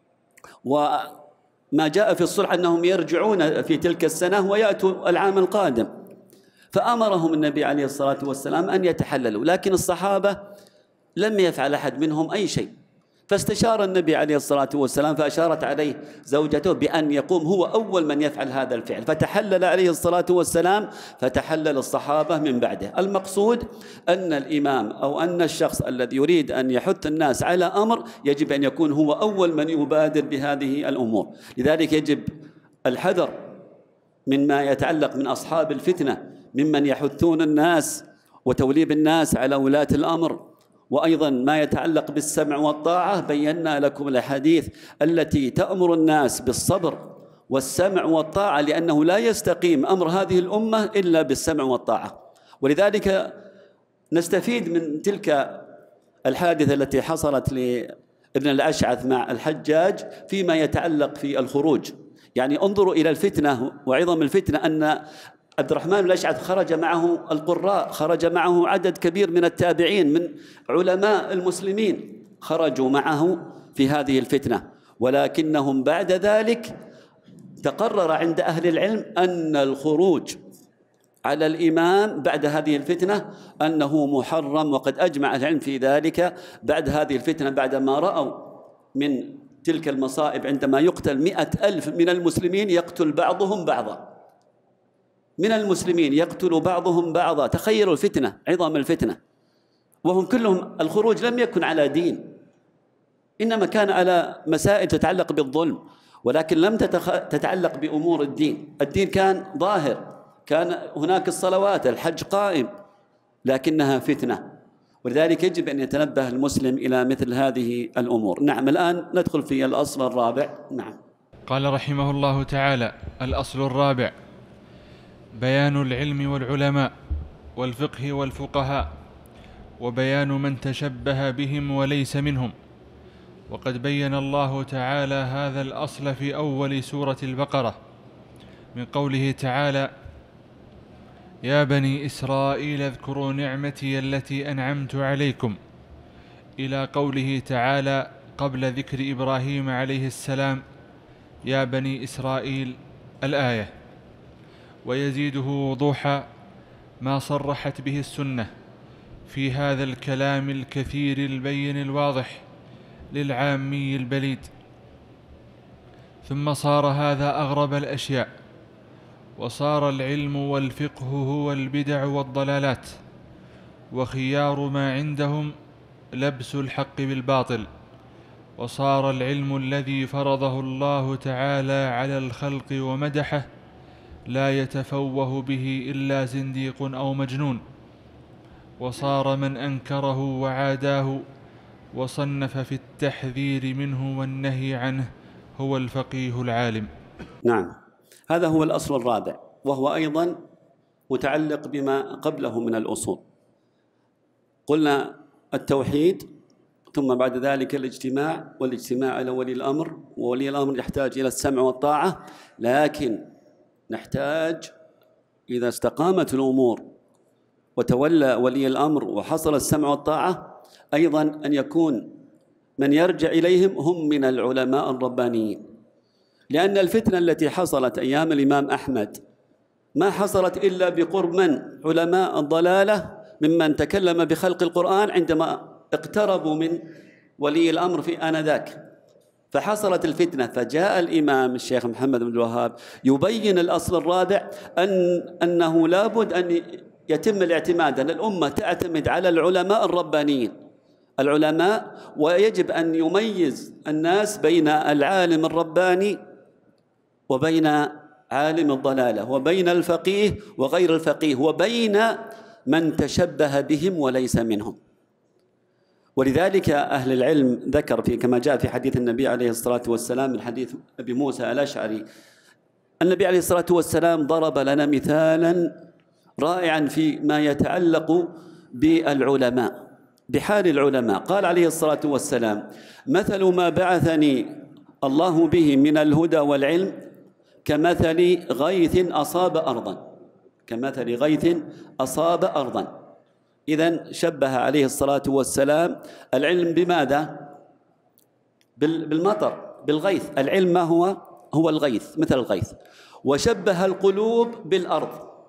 وما جاء في الصلح أنهم يرجعون في تلك السنة ويأتوا العام القادم، فأمرهم النبي عليه الصلاة والسلام أن يتحللوا، لكن الصحابة لم يفعل أحد منهم أي شيء. فاستشار النبي عليه الصلاة والسلام فأشارت عليه زوجته بأن يقوم هو أول من يفعل هذا الفعل، فتحلل عليه الصلاة والسلام، فتحلل الصحابة من بعده. المقصود أن الإمام أو أن الشخص الذي يريد أن يحث الناس على أمر يجب أن يكون هو أول من يبادر بهذه الأمور. لذلك يجب الحذر مما يتعلق من أصحاب الفتنة ممن يحثون الناس وتوليب الناس على ولاة الأمر، وأيضا ما يتعلق بالسمع والطاعة. بينا لكم الأحاديث التي تأمر الناس بالصبر والسمع والطاعة، لأنه لا يستقيم أمر هذه الأمة إلا بالسمع والطاعة. ولذلك نستفيد من تلك الحادثة التي حصلت لابن الأشعث مع الحجاج فيما يتعلق في الخروج. يعني انظروا إلى الفتنة وعظم الفتنة، أن عبد الرحمن بن الأشعث خرج معه القراء، خرج معه عدد كبير من التابعين من علماء المسلمين، خرجوا معه في هذه الفتنة، ولكنهم بعد ذلك تقرر عند أهل العلم أن الخروج على الإمام بعد هذه الفتنة أنه محرم، وقد أجمع العلم في ذلك بعد هذه الفتنة، بعدما رأوا من تلك المصائب عندما يقتل 100,000 من المسلمين يقتل بعضهم بعضا، من المسلمين يقتل بعضهم بعضا. تخيلوا الفتنة، عظم الفتنة، وهم كلهم الخروج لم يكن على دين، إنما كان على مسائل تتعلق بالظلم، ولكن لم تتعلق بأمور الدين. الدين كان ظاهر، كان هناك الصلوات، الحج قائم، لكنها فتنة، ولذلك يجب أن يتنبه المسلم إلى مثل هذه الأمور. نعم، الآن ندخل في الأصل الرابع. نعم. قال رحمه الله تعالى: الأصل الرابع: بيان العلم والعلماء والفقه والفقهاء، وبيان من تشبه بهم وليس منهم. وقد بين الله تعالى هذا الأصل في أول سورة البقرة من قوله تعالى: يا بني إسرائيل اذكروا نعمتي التي أنعمت عليكم، إلى قوله تعالى قبل ذكر إبراهيم عليه السلام: يا بني إسرائيل، الآية. ويزيده وضوحا ما صرحت به السنة في هذا الكلام الكثير البين الواضح للعامي البليد. ثم صار هذا أغرب الأشياء، وصار العلم والفقه هو البدع والضلالات، وخيار ما عندهم لبس الحق بالباطل. وصار العلم الذي فرضه الله تعالى على الخلق ومدحه لا يتفوه به إلا زنديق أو مجنون. وصار من أنكره وعاداه وصنف في التحذير منه والنهي عنه هو الفقيه العالم. نعم، هذا هو الأصل الرابع، وهو أيضا متعلق بما قبله من الأصول. قلنا التوحيد، ثم بعد ذلك الاجتماع، والاجتماع إلى ولي الأمر، وولي الأمر يحتاج إلى السمع والطاعة، لكن نحتاج إذا استقامت الأمور وتولى ولي الأمر وحصل السمع والطاعة أيضا أن يكون من يرجع إليهم هم من العلماء الربانيين، لأن الفتنة التي حصلت أيام الإمام أحمد ما حصلت إلا بقرب من علماء الضلالة ممن تكلم بخلق القرآن عندما اقتربوا من ولي الأمر في آنذاك، فحصلت الفتنة. فجاء الإمام الشيخ محمد بن الوهاب يبين الأصل الرابع أنه لابد أن يتم الاعتماد، أن الأمة تعتمد على العلماء الربانيين، العلماء، ويجب أن يميز الناس بين العالم الرباني وبين عالم الضلالة، وبين الفقيه وغير الفقيه، وبين من تشبه بهم وليس منهم. ولذلك أهل العلم ذكر كما جاء في حديث النبي عليه الصلاة والسلام من حديث أبي موسى الأشعري، النبي عليه الصلاة والسلام ضرب لنا مثالا رائعا فيما يتعلق بالعلماء، بحال العلماء. قال عليه الصلاة والسلام: مثل ما بعثني الله به من الهدى والعلم كمثل غيث أصاب أرضا، كمثل غيث أصاب أرضا. إذن شبه عليه الصلاة والسلام العلم بماذا؟ بالمطر، بالغيث. العلم ما هو؟ هو الغيث، مثل الغيث. وشبه القلوب بالأرض،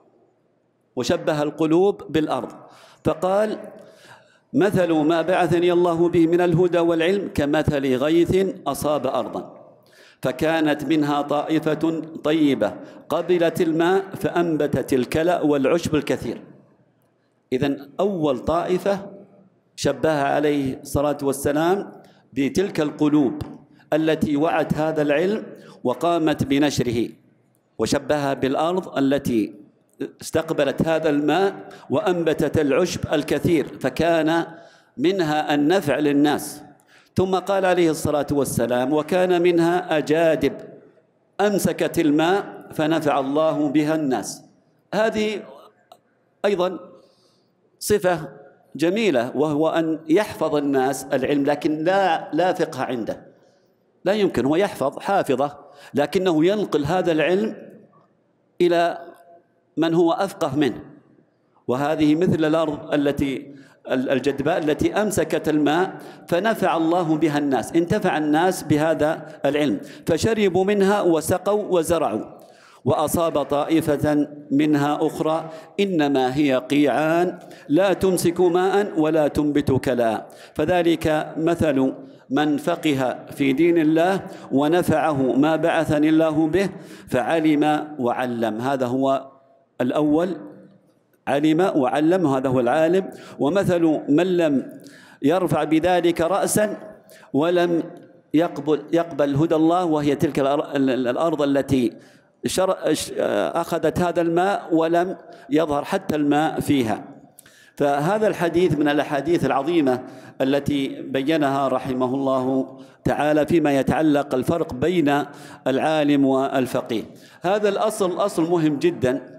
وشبه القلوب بالأرض، فقال: مثل ما بعثني الله به من الهدى والعلم كمثل غيث أصاب أرضا فكانت منها طائفة طيبة قبلت الماء فأنبتت الكلأ والعشب الكثير. إذن أول طائفة شبهها عليه الصلاة والسلام بتلك القلوب التي وعت هذا العلم وقامت بنشره، وشبهها بالأرض التي استقبلت هذا الماء وأنبتت العشب الكثير فكان منها النفع للناس. ثم قال عليه الصلاة والسلام: وكان منها أجادب أمسكت الماء فنفع الله بها الناس. هذه أيضا صفة جميلة، وهو أن يحفظ الناس العلم لكن لا فقه عنده، لا يمكن، هو يحفظ حافظة لكنه ينقل هذا العلم إلى من هو أفقه منه. وهذه مثل الأرض الجدباء التي أمسكت الماء فنفع الله بها الناس، انتفع الناس بهذا العلم فشربوا منها وسقوا وزرعوا. وأصاب طائفة منها أخرى إنما هي قيعان لا تمسك ماء ولا تنبت كلاء فذلك مثل من فقه في دين الله ونفعه ما بعثني الله به فعلم وعلم. هذا هو الأول، علم وعلم، هذا هو العالم. ومثل من لم يرفع بذلك رأسا ولم يقبل هدى الله، وهي تلك الأرض التي أخذت هذا الماء ولم يظهر حتى الماء فيها. فهذا الحديث من الأحاديث العظيمة التي بينها رحمه الله تعالى فيما يتعلق الفرق بين العالم والفقيه. هذا الأصل أصل مهم جدا،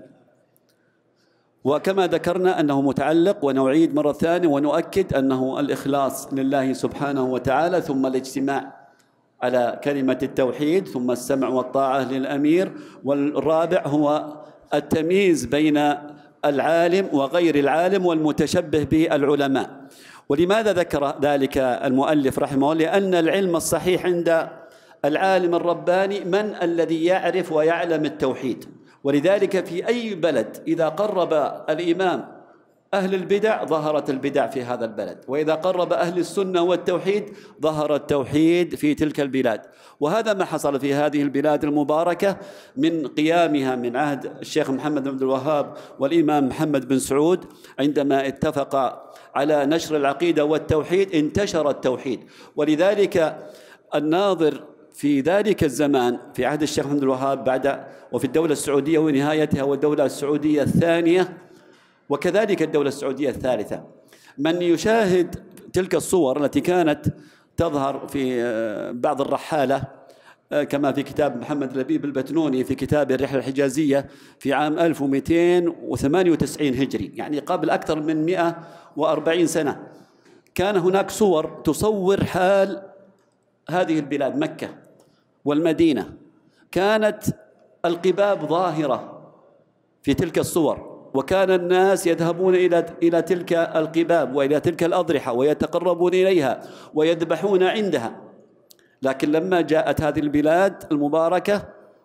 وكما ذكرنا أنه متعلق، ونعيد مرة ثانية ونؤكد أنه الإخلاص لله سبحانه وتعالى، ثم الاجتماع على كلمة التوحيد، ثم السمع والطاعة للأمير، والرابع هو التمييز بين العالم وغير العالم والمتشبه بالعلماء. ولماذا ذكر ذلك المؤلف رحمه الله؟ لأن العلم الصحيح عند العالم الرباني من الذي يعرف ويعلم التوحيد. ولذلك في أي بلد إذا قرب الإمام أهل البدع ظهرت البدع في هذا البلد، وإذا قرب أهل السنة والتوحيد ظهر التوحيد في تلك البلاد. وهذا ما حصل في هذه البلاد المباركة من قيامها من عهد الشيخ محمد بن عبد الوهاب والإمام محمد بن سعود، عندما اتفقا على نشر العقيدة والتوحيد انتشر التوحيد. ولذلك الناظر في ذلك الزمان في عهد الشيخ محمد بن الوهاب وفي الدولة السعودية ونهايتها والدولة السعودية الثانية وكذلك الدولة السعودية الثالثة، من يشاهد تلك الصور التي كانت تظهر في بعض الرحالة كما في كتاب محمد لبيب البتنوني في كتاب الرحلة الحجازية في عام 1298 هجري، يعني قبل أكثر من 140 سنة، كان هناك صور تصور حال هذه البلاد مكة والمدينة. كانت القباب ظاهرة في تلك الصور، وكان الناس يذهبون إلى تلك القباب وإلى تلك الأضرحة ويتقربون إليها ويذبحون عندها. لكن لما جاءت هذه البلاد المباركة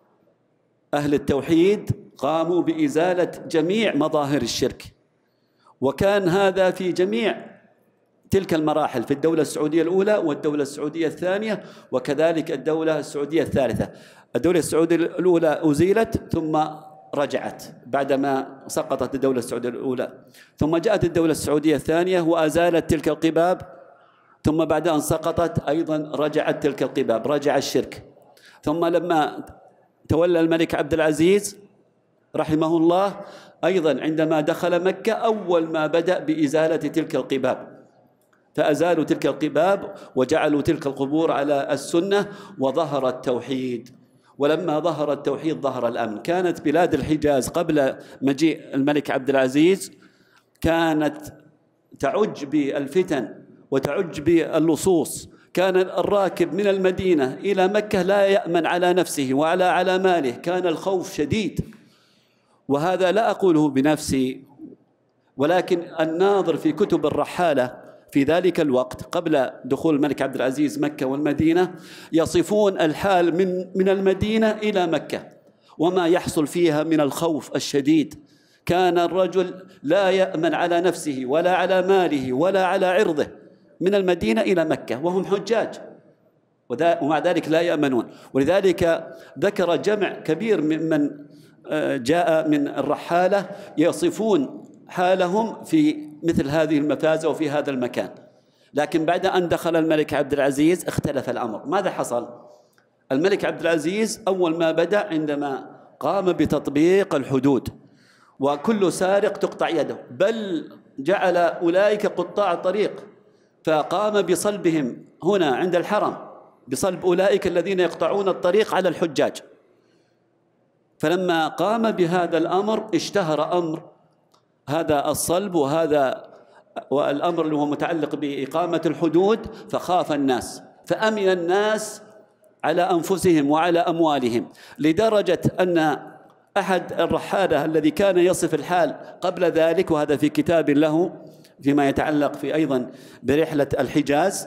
أهل التوحيد قاموا بإزالة جميع مظاهر الشرك، وكان هذا في جميع تلك المراحل، في الدولة السعودية الأولى والدولة السعودية الثانية وكذلك الدولة السعودية الثالثة. الدولة السعودية الأولى أزيلت ثم رجعت بعدما سقطت الدولة السعودية الأولى، ثم جاءت الدولة السعودية الثانية وأزالت تلك القباب، ثم بعد أن سقطت أيضا رجعت تلك القباب، رجع الشرك. ثم لما تولى الملك عبد العزيز رحمه الله أيضا عندما دخل مكة أول ما بدأ بإزالة تلك القباب، فأزالوا تلك القباب وجعلوا تلك القبور على السنة وظهر التوحيد. ولما ظهر التوحيد ظهر الأمن. كانت بلاد الحجاز قبل مجيء الملك عبد العزيز كانت تعج بالفتن وتعج باللصوص. كان الراكب من المدينة إلى مكة لا يأمن على نفسه ولا على ماله، كان الخوف شديد. وهذا لا أقوله بنفسي، ولكن الناظر في كتب الرحالة في ذلك الوقت قبل دخول الملك عبد العزيز مكة والمدينة يصفون الحال من المدينة إلى مكة وما يحصل فيها من الخوف الشديد. كان الرجل لا يأمن على نفسه ولا على ماله ولا على عرضه من المدينة إلى مكة وهم حجاج، ومع ذلك لا يأمنون. ولذلك ذكر جمع كبير ممن جاء من الرحالة يصفون حالهم في مثل هذه المفازة وفي هذا المكان. لكن بعد أن دخل الملك عبد العزيز اختلف الأمر. ماذا حصل؟ الملك عبد العزيز أول ما بدأ عندما قام بتطبيق الحدود، وكل سارق تقطع يده، بل جعل أولئك قطاع طريق، فقام بصلبهم هنا عند الحرم، بصلب أولئك الذين يقطعون الطريق على الحجاج. فلما قام بهذا الأمر اشتهر أمر هذا الصلب وهذا والأمر اللي هو متعلق بإقامة الحدود، فخاف الناس، فأمن الناس على أنفسهم وعلى أموالهم، لدرجة أن أحد الرحالة الذي كان يصف الحال قبل ذلك، وهذا في كتاب له فيما يتعلق في أيضا برحلة الحجاز،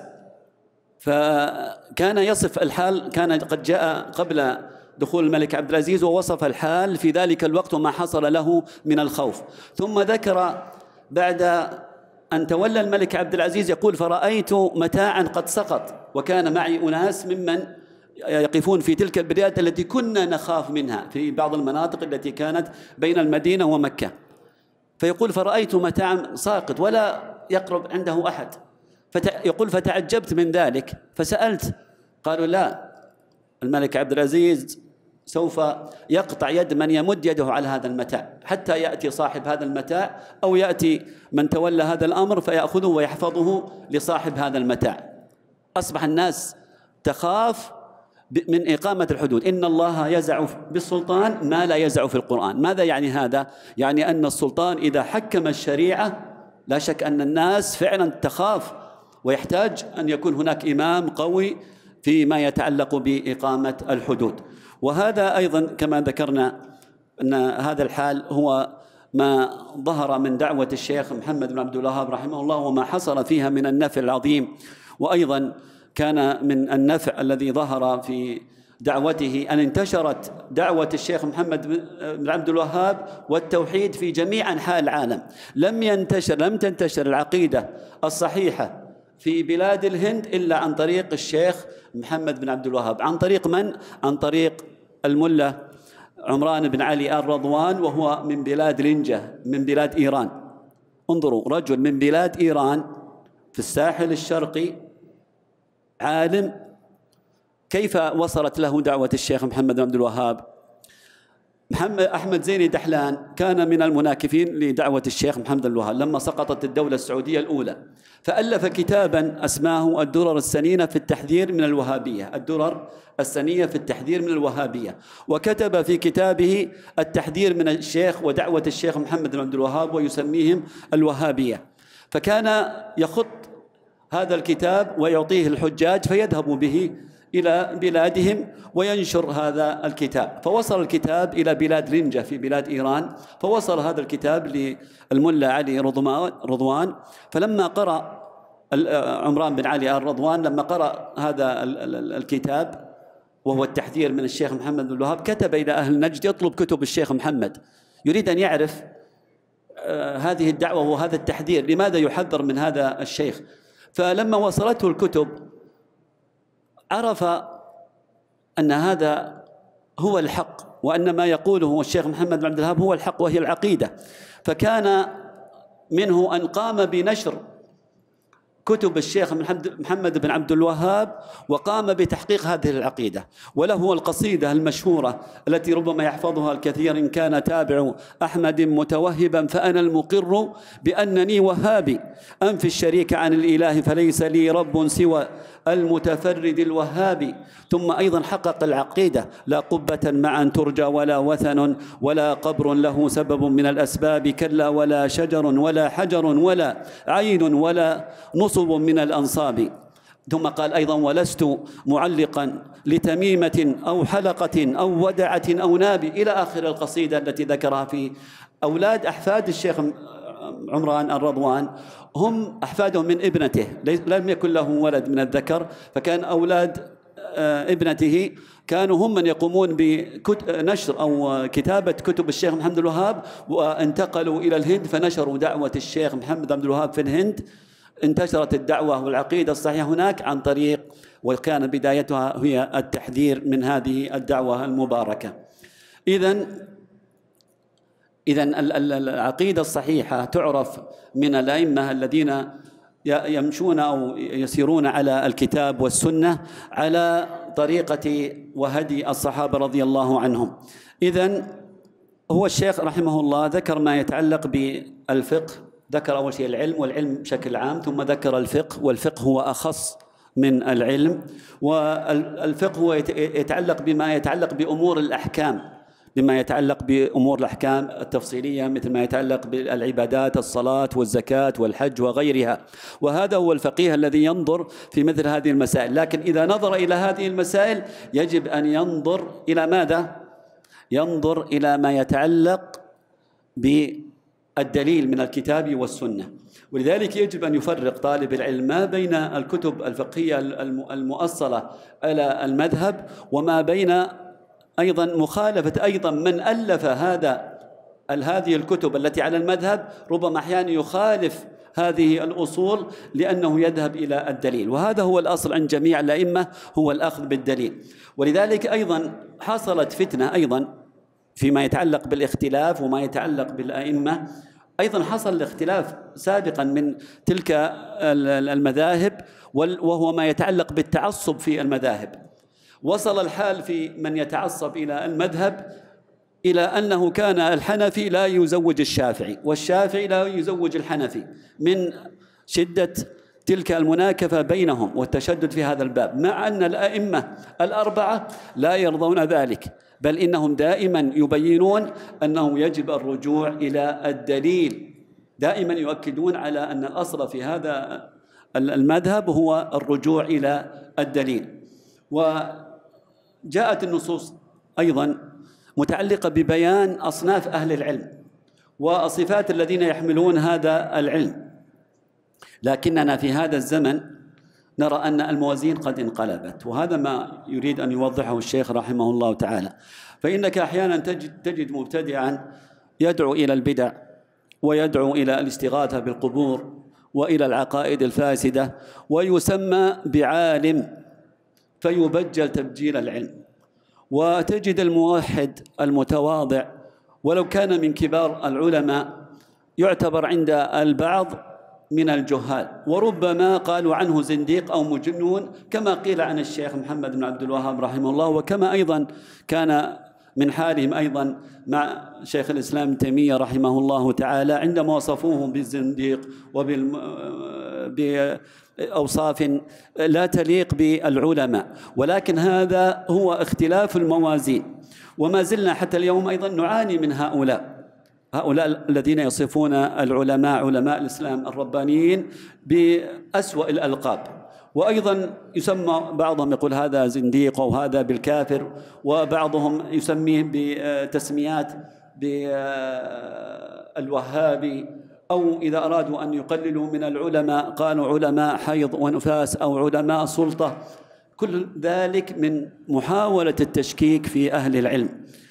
فكان يصف الحال، كان قد جاء قبل دخول الملك عبد العزيز ووصف الحال في ذلك الوقت وما حصل له من الخوف. ثم ذكر بعد أن تولى الملك عبد العزيز يقول: فرأيت متاعا قد سقط، وكان معي أناس ممن يقفون في تلك البلاد التي كنا نخاف منها في بعض المناطق التي كانت بين المدينة ومكة. فيقول: فرأيت متاعا ساقط ولا يقرب عنده أحد. يقول: فتعجبت من ذلك فسألت، قالوا: لا، الملك عبد العزيز سوف يقطع يد من يمد يده على هذا المتاع، حتى يأتي صاحب هذا المتاع أو يأتي من تولى هذا الأمر فيأخذه ويحفظه لصاحب هذا المتاع. أصبح الناس تخاف من إقامة الحدود. إن الله يزع بالسلطان ما لا يزع في القرآن. ماذا يعني هذا؟ يعني أن السلطان إذا حكم الشريعة لا شك أن الناس فعلا تخاف، ويحتاج أن يكون هناك إمام قوي فيما يتعلق بإقامة الحدود. وهذا أيضا كما ذكرنا أن هذا الحال هو ما ظهر من دعوة الشيخ محمد بن عبد الوهاب رحمه الله، وما حصل فيها من النفع العظيم. وأيضا كان من النفع الذي ظهر في دعوته أن انتشرت دعوة الشيخ محمد بن عبد الوهاب والتوحيد في جميع أنحاء العالم. لم تنتشر العقيدة الصحيحة في بلاد الهند إلا عن طريق الشيخ محمد بن عبد الوهاب. عن طريق من؟ عن طريق الملا عمران بن علي آل رضوان، وهو من بلاد لنجة من بلاد إيران. انظروا، رجل من بلاد إيران في الساحل الشرقي، عالم، كيف وصلت له دعوة الشيخ محمد بن عبد الوهاب؟ أحمد زيني دحلان كان من المناكفين لدعوة الشيخ محمد بن الوهاب لما سقطت الدولة السعودية الأولى، فألف كتابا أسماه الدرر السنينة في التحذير من الوهابية، الدرر السنية في التحذير من الوهابية. وكتب في كتابه التحذير من الشيخ ودعوة الشيخ محمد بن عبد الوهاب ويسميهم الوهابية. فكان يخط هذا الكتاب ويعطيه الحجاج فيذهب به إلى بلادهم وينشر هذا الكتاب. فوصل الكتاب إلى بلاد لنجة في بلاد إيران، فوصل هذا الكتاب للملا علي رضوان. فلما قرأ عمران بن علي آل رضوان، لما قرأ هذا الكتاب وهو التحذير من الشيخ محمد بن الوهاب، كتب إلى أهل نجد يطلب كتب الشيخ محمد، يريد أن يعرف هذه الدعوة وهذا التحذير لماذا يحذر من هذا الشيخ. فلما وصلته الكتب عرف أن هذا هو الحق، وأن ما يقوله الشيخ محمد بن عبد الوهاب هو الحق وهي العقيدة. فكان منه أن قام بنشر كتب الشيخ محمد بن عبد الوهاب وقام بتحقيق هذه العقيدة. وله القصيدة المشهورة التي ربما يحفظها الكثير: إن كان تابع أحمد متوهبا فأنا المقر بأنني وهابي، أنفي الشريك عن الإله فليس لي رب سوى المتفرد الوهابي. ثم أيضا حقق العقيدة: لا قبة معا ترجى ولا وثن ولا قبر له سبب من الأسباب، كلا ولا شجر ولا حجر ولا عين ولا نصب من الأنصاب. ثم قال أيضا: ولست معلقا لتميمة أو حلقة أو ودعة أو ناب، إلى آخر القصيدة التي ذكرها في أحفاد الشيخ عمران الرضوان هم أحفادهم من ابنته، لم يكن له ولد من الذكر، فكان أولاد ابنته كانوا هم من يقومون بنشر أو كتابة كتب الشيخ محمد بن الوهاب، وانتقلوا إلى الهند فنشروا دعوة الشيخ محمد بن عبد الوهاب في الهند. انتشرت الدعوة والعقيدة الصحيحة هناك عن طريق، وكان بدايتها هي التحذير من هذه الدعوة المباركة. إذن العقيدة الصحيحة تعرف من الأئمة الذين يمشون أو يسيرون على الكتاب والسنة على طريقة وهدي الصحابة رضي الله عنهم. إذن هو الشيخ رحمه الله ذكر ما يتعلق بالفقه، ذكر أول شيء العلم والعلم بشكل عام، ثم ذكر الفقه، والفقه هو أخص من العلم. والفقه هو يتعلق بما يتعلق بأمور الأحكام، بما يتعلق بأمور الأحكام التفصيلية، مثل ما يتعلق بالعبادات، الصلاة والزكاة والحج وغيرها. وهذا هو الفقيه الذي ينظر في مثل هذه المسائل. لكن إذا نظر إلى هذه المسائل يجب أن ينظر إلى ماذا؟ ينظر إلى ما يتعلق بالدليل من الكتاب والسنة. ولذلك يجب أن يفرق طالب العلم ما بين الكتب الفقهية المؤصلة على المذهب، وما بين أيضا مخالفة أيضا من ألف هذه الكتب التي على المذهب، ربما أحيانا يخالف هذه الأصول لأنه يذهب إلى الدليل. وهذا هو الأصل عند جميع الأئمة، هو الأخذ بالدليل. ولذلك أيضا حصلت فتنة أيضا فيما يتعلق بالاختلاف وما يتعلق بالأئمة. أيضا حصل الاختلاف سابقا من تلك المذاهب، وهو ما يتعلق بالتعصب في المذاهب. وصل الحال في من يتعصب إلى المذهب إلى أنه كان الحنفي لا يزوج الشافعي والشافعي لا يزوج الحنفي، من شدة تلك المناكفة بينهم والتشدد في هذا الباب، مع أن الأئمة الأربعة لا يرضون ذلك، بل إنهم دائما يبينون أنه يجب الرجوع إلى الدليل، دائما يؤكدون على أن الأصل في هذا المذهب هو الرجوع إلى الدليل. وجاءت النصوص أيضا متعلقة ببيان أصناف أهل العلم وصفات الذين يحملون هذا العلم، لكننا في هذا الزمن نرى أن الموازين قد انقلبت، وهذا ما يريد أن يوضحه الشيخ رحمه الله تعالى. فإنك أحيانا تجد مبتدعا يدعو إلى البدع ويدعو إلى الاستغاثة بالقبور وإلى العقائد الفاسدة، ويسمى بعالم فيبجل تبجيل العلم. وتجد الموحد المتواضع ولو كان من كبار العلماء يعتبر عند البعض من الجهال، وربما قالوا عنه زنديق أو مجنون، كما قيل عن الشيخ محمد بن عبد الوهاب رحمه الله، وكما أيضا كان من حالهم أيضا مع شيخ الإسلام ابن تيمية رحمه الله تعالى عندما وصفوه بالزنديق بأوصاف لا تليق بالعلماء. ولكن هذا هو اختلاف الموازين، وما زلنا حتى اليوم أيضا نعاني من هؤلاء الذين يصفون العلماء علماء الإسلام الربانيين بأسوأ الألقاب، وأيضا يسمى بعضهم يقول هذا زنديق وهذا بالكافر، وبعضهم يسميه بتسميات بالوهابي، أو إذا أرادوا أن يقللوا من العلماء قالوا علماء حيض ونفاس أو علماء سلطة. كل ذلك من محاولة التشكيك في أهل العلم.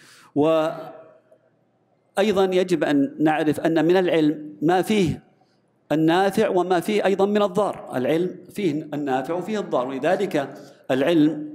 وأيضا يجب أن نعرف أن من العلم ما فيه النافع وما فيه أيضا من الضار. العلم فيه النافع وفيه الضار، ولذلك العلم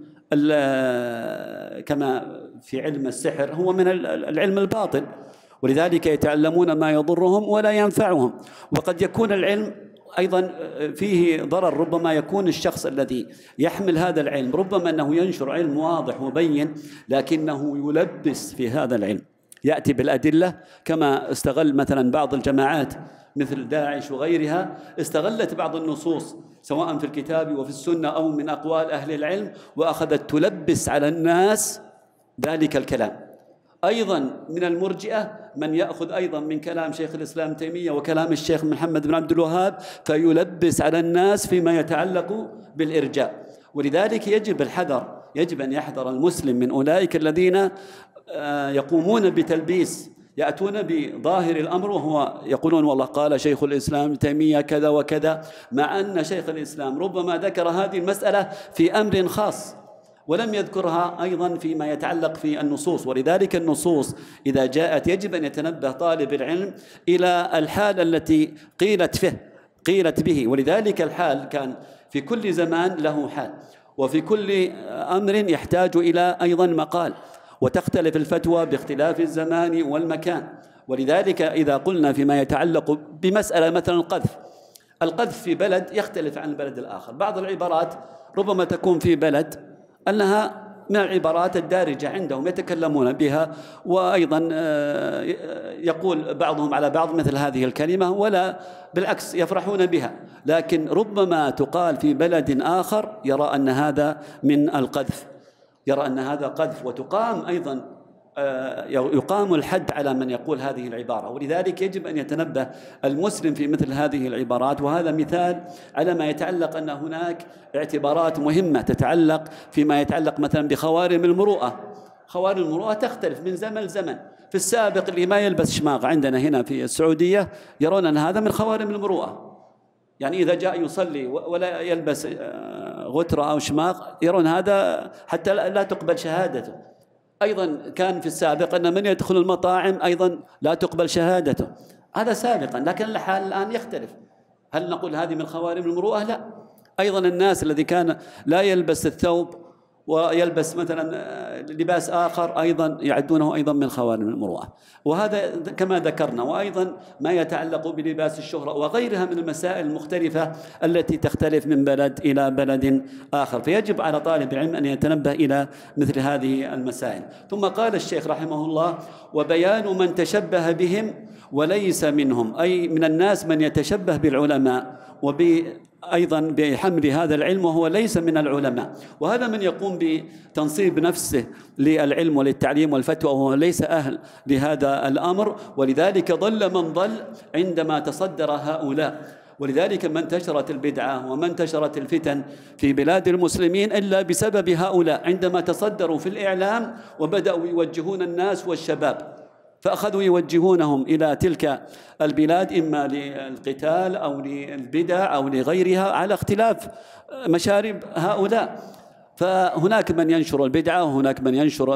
كما في علم السحر هو من العلم الباطل، ولذلك يتعلمون ما يضرهم ولا ينفعهم. وقد يكون العلم أيضا فيه ضرر، ربما يكون الشخص الذي يحمل هذا العلم ربما أنه ينشر علم واضح مبين، لكنه يلبس في هذا العلم، يأتي بالأدلة، كما استغل مثلا بعض الجماعات مثل داعش وغيرها، استغلت بعض النصوص سواء في الكتاب وفي السنة أو من أقوال أهل العلم، وأخذت تلبس على الناس ذلك الكلام. أيضا من المرجئة من يأخذ أيضا من كلام شيخ الإسلام تيمية وكلام الشيخ محمد بن عبد الوهاب فيلبس على الناس فيما يتعلق بالإرجاء. ولذلك يجب الحذر، يجب أن يحذر المسلم من أولئك الذين يقومون بتلبيس، يأتون بظاهر الأمر وهو يقولون والله قال شيخ الإسلام تيمية كذا وكذا، مع أن شيخ الإسلام ربما ذكر هذه المسألة في أمر خاص ولم يذكرها أيضا فيما يتعلق في النصوص. ولذلك النصوص إذا جاءت يجب أن يتنبه طالب العلم إلى الحال التي قيلت به. ولذلك الحال كان في كل زمان له حال، وفي كل أمر يحتاج إلى أيضا مقال، وتختلف الفتوى باختلاف الزمان والمكان. ولذلك إذا قلنا فيما يتعلق بمسألة مثلا القذف في بلد يختلف عن البلد الآخر. بعض العبارات ربما تكون في بلد أنها من العبارات الدارجة عندهم يتكلمون بها، وأيضا يقول بعضهم على بعض مثل هذه الكلمة ولا بالعكس يفرحون بها، لكن ربما تقال في بلد آخر يرى أن هذا من القذف، يرى أن هذا قذف، وتقام أيضا يقام الحد على من يقول هذه العبارة. ولذلك يجب أن يتنبه المسلم في مثل هذه العبارات. وهذا مثال على ما يتعلق أن هناك اعتبارات مهمة تتعلق فيما يتعلق مثلا بخوارم المروءة. خوارم المروءة تختلف من زمن لزمن. في السابق اللي ما يلبس شماغ عندنا هنا في السعودية يرون أن هذا من خوارم المروءة، يعني إذا جاء يصلي ولا يلبس غترة أو شماغ يرون هذا حتى لا تقبل شهادته. أيضا كان في السابق أن من يدخل المطاعم أيضا لا تقبل شهادته، هذا سابقا، لكن الحال الآن يختلف. هل نقول هذه من خوارم المروءة؟ لا. أيضا الناس الذي كان لا يلبس الثوب ويلبس مثلا لباس آخر أيضا يعدونه أيضا من خوارم المروءة. وهذا كما ذكرنا. وأيضا ما يتعلق بلباس الشهرة وغيرها من المسائل المختلفة التي تختلف من بلد إلى بلد آخر، فيجب على طالب العلم أن يتنبه إلى مثل هذه المسائل. ثم قال الشيخ رحمه الله: وبيان من تشبه بهم وليس منهم، أي من الناس من يتشبه بالعلماء أيضا بحمل هذا العلم وهو ليس من العلماء، وهذا من يقوم بتنصيب نفسه للعلم وللتعليم والفتوى وهو ليس أهل لهذا الأمر. ولذلك ضل من ضل عندما تصدر هؤلاء. ولذلك ما انتشرت البدعة وما انتشرت الفتن في بلاد المسلمين إلا بسبب هؤلاء، عندما تصدروا في الإعلام وبدأوا يوجهون الناس والشباب، فأخذوا يوجهونهم إلى تلك البلاد إما للقتال أو للبدع أو لغيرها على اختلاف مشارب هؤلاء. فهناك من ينشر البدعة وهناك من ينشر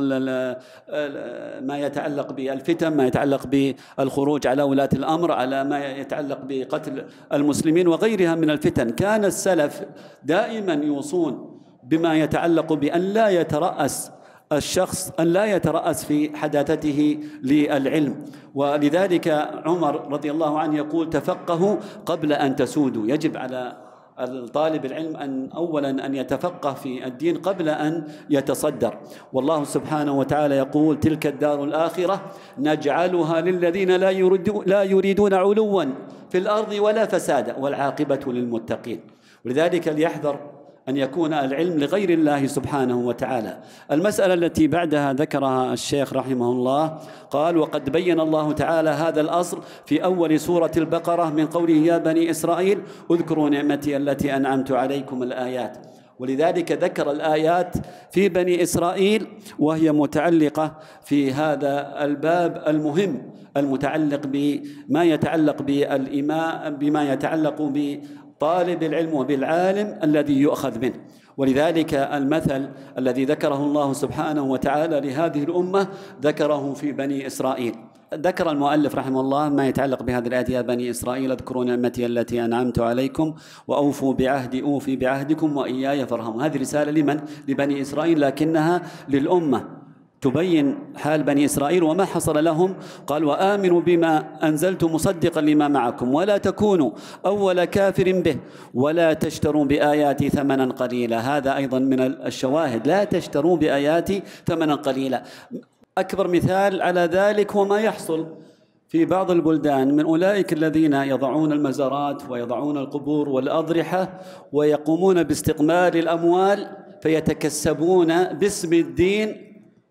ما يتعلق بالفتن، ما يتعلق بالخروج على ولاة الأمر، على ما يتعلق بقتل المسلمين وغيرها من الفتن. كان السلف دائما يوصون بما يتعلق بأن لا يترأس الشخص، أن لا يترأس في حداثته للعلم. ولذلك عمر رضي الله عنه يقول: تفقهوا قبل أن تسودوا. يجب على الطالب العلم أن أولا أن يتفقه في الدين قبل أن يتصدر. والله سبحانه وتعالى يقول: تلك الدار الآخرة نجعلها للذين لا يريدون علوا في الأرض ولا فسادا والعاقبة للمتقين. ولذلك ليحذر أن يكون العلم لغير الله سبحانه وتعالى. المسألة التي بعدها ذكرها الشيخ رحمه الله قال: وقد بين الله تعالى هذا الأصل في أول سورة البقرة من قوله: يا بني إسرائيل اذكروا نعمتي التي أنعمت عليكم الآيات. ولذلك ذكر الآيات في بني إسرائيل وهي متعلقة في هذا الباب المهم المتعلق بما يتعلق بالإمام، بما يتعلق طالب العلم وبالعالم الذي يؤخذ منه. ولذلك المثل الذي ذكره الله سبحانه وتعالى لهذه الأمة ذكره في بني إسرائيل. ذكر المؤلف رحمه الله ما يتعلق بهذه الآية: يا بني إسرائيل اذكروا نعمتي التي أنعمت عليكم وأوفوا بعهدي أوفي بعهدكم وإياي فارهبون. هذه رسالة لمن؟ لبني إسرائيل، لكنها للأمة، تبين حال بني إسرائيل وما حصل لهم. قال: وآمنوا بما أنزلت مصدقا لما معكم ولا تكونوا أول كافر به ولا تشتروا بآياتي ثمنا قليلا. هذا أيضا من الشواهد: لا تشتروا بآياتي ثمنا قليلا. أكبر مثال على ذلك هو ما يحصل في بعض البلدان من أولئك الذين يضعون المزارات ويضعون القبور والأضرحة ويقومون باستقمار الأموال فيتكسبون باسم الدين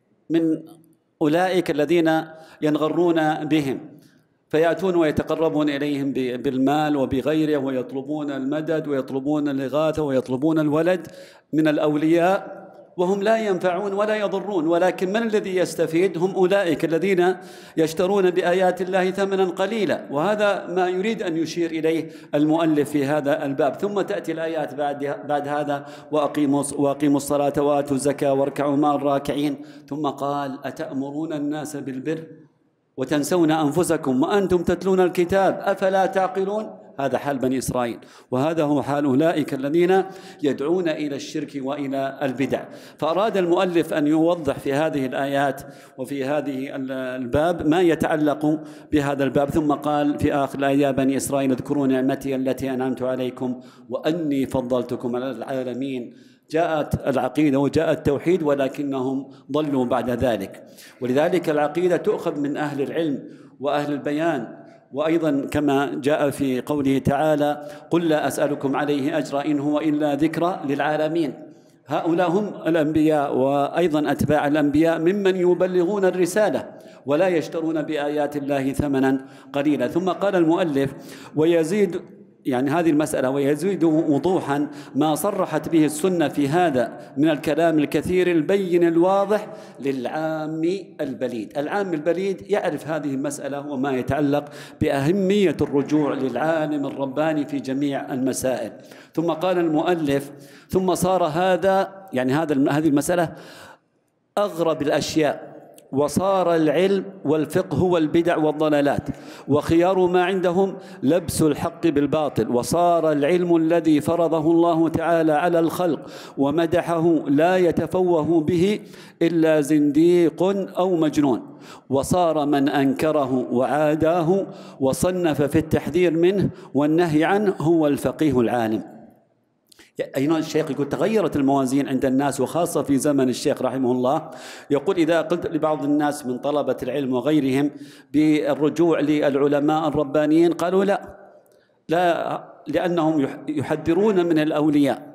من أولئك الذين ينغرون بهم، فيأتون ويتقربون إليهم بالمال وبغيره ويطلبون المدد ويطلبون الإغاثة ويطلبون الولد من الأولياء وهم لا ينفعون ولا يضرون. ولكن من الذي يستفيد؟ هم أولئك الذين يشترون بآيات الله ثمنا قليلا. وهذا ما يريد أن يشير إليه المؤلف في هذا الباب. ثم تأتي الآيات بعد هذا: وأقيموا الصلاة وآتوا الزكاة واركعوا مع الراكعين. ثم قال: أتأمرون الناس بالبر وتنسون أنفسكم وأنتم تتلون الكتاب أفلا تعقلون. هذا حال بني إسرائيل، وهذا هو حال أولئك الذين يدعون إلى الشرك وإلى البدع. فأراد المؤلف أن يوضح في هذه الآيات وفي هذه الباب ما يتعلق بهذا الباب. ثم قال في آخر الآية: يا بني إسرائيل اذكروا نعمتي التي أنعمت عليكم وأني فضلتكم على العالمين. جاءت العقيدة وجاء التوحيد ولكنهم ضلوا بعد ذلك. ولذلك العقيدة تؤخذ من أهل العلم وأهل البيان. وأيضا كما جاء في قوله تعالى: قل لا أسألكم عليه أجرا إن هو إلا ذكرى للعالمين. هؤلاء هم الأنبياء وأيضا أتباع الأنبياء ممن يبلغون الرسالة ولا يشترون بآيات الله ثمنا قليلا. ثم قال المؤلف: ويزيد يعني هذه المسألة ويزيد وضوحا ما صرحت به السنة في هذا من الكلام الكثير البين الواضح للعام البليد. العام البليد يعرف هذه المسألة وما يتعلق بأهمية الرجوع للعالم الرباني في جميع المسائل. ثم قال المؤلف: ثم صار هذا يعني هذه المسألة أغرب الأشياء وصار العلم والفقه هو البدع والضلالات، وخيار ما عندهم لبس الحق بالباطل، وصار العلم الذي فرضه الله تعالى على الخلق ومدحه لا يتفوه به إلا زنديق أو مجنون، وصار من أنكره وعاداه وصنف في التحذير منه والنهي عنه هو الفقيه العالم. أين الشيخ يقول تغيرت الموازين عند الناس، وخاصة في زمن الشيخ رحمه الله. يقول إذا قلت لبعض الناس من طلبة العلم وغيرهم بالرجوع للعلماء الربانيين قالوا لا لأنهم يحذرون من الأولياء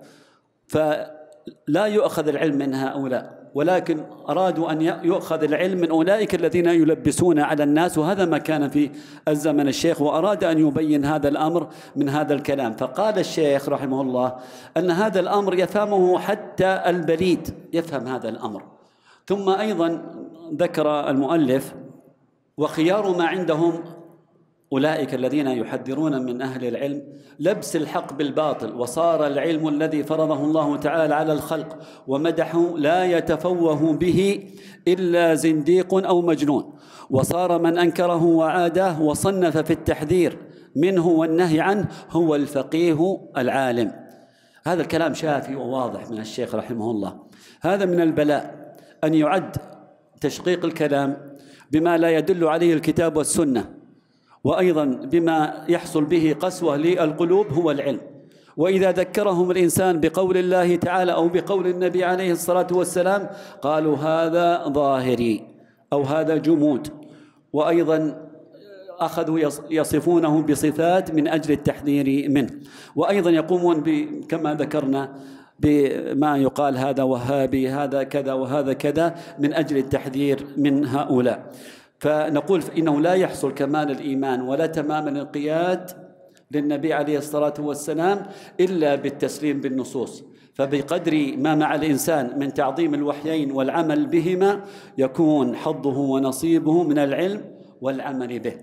فلا يؤخذ العلم من هؤلاء، ولكن أرادوا أن يؤخذ العلم من أولئك الذين يلبسون على الناس، وهذا ما كان في الزمن الشيخ، وأراد أن يبين هذا الأمر من هذا الكلام. فقال الشيخ رحمه الله أن هذا الأمر يفهمه حتى البليد، يفهم هذا الأمر. ثم أيضا ذكر المؤلف وخيار ما عندهم أولئك الذين يحذرون من أهل العلم لبس الحق بالباطل، وصار العلم الذي فرضه الله تعالى على الخلق ومدحه لا يتفوه به إلا زنديق أو مجنون، وصار من أنكره وعاداه وصنف في التحذير منه والنهي عنه هو الفقيه العالم. هذا الكلام شافي وواضح من الشيخ رحمه الله. هذا من البلاء أن يعد تشقيق الكلام بما لا يدل عليه الكتاب والسنة، وأيضا بما يحصل به قسوة للقلوب هو العلم. وإذا ذكرهم الإنسان بقول الله تعالى أو بقول النبي عليه الصلاة والسلام قالوا هذا ظاهري أو هذا جمود، وأيضا أخذوا يصفونه بصفات من أجل التحذير منه، وأيضا يقومون كما ذكرنا بما يقال هذا وهابي هذا كذا وهذا كذا من أجل التحذير من هؤلاء. فنقول إنه لا يحصل كمال الإيمان ولا تمام الانقياد للنبي عليه الصلاة والسلام إلا بالتسليم بالنصوص، فبقدر ما مع الإنسان من تعظيم الوحيين والعمل بهما يكون حظه ونصيبه من العلم والعمل به.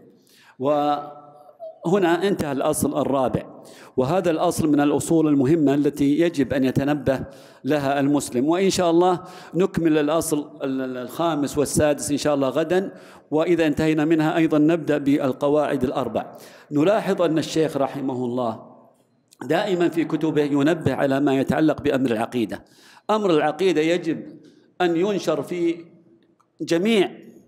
وهنا انتهى الأصل الرابع، وهذا الأصل من الأصول المهمة التي يجب أن يتنبه لها المسلم. وإن شاء الله نكمل الأصل الخامس والسادس إن شاء الله غدا، وإذا انتهينا منها أيضا نبدأ بالقواعد الأربع. نلاحظ أن الشيخ رحمه الله دائما في كتبه ينبه على ما يتعلق بأمر العقيدة. أمر العقيدة يجب أن ينشر في جميع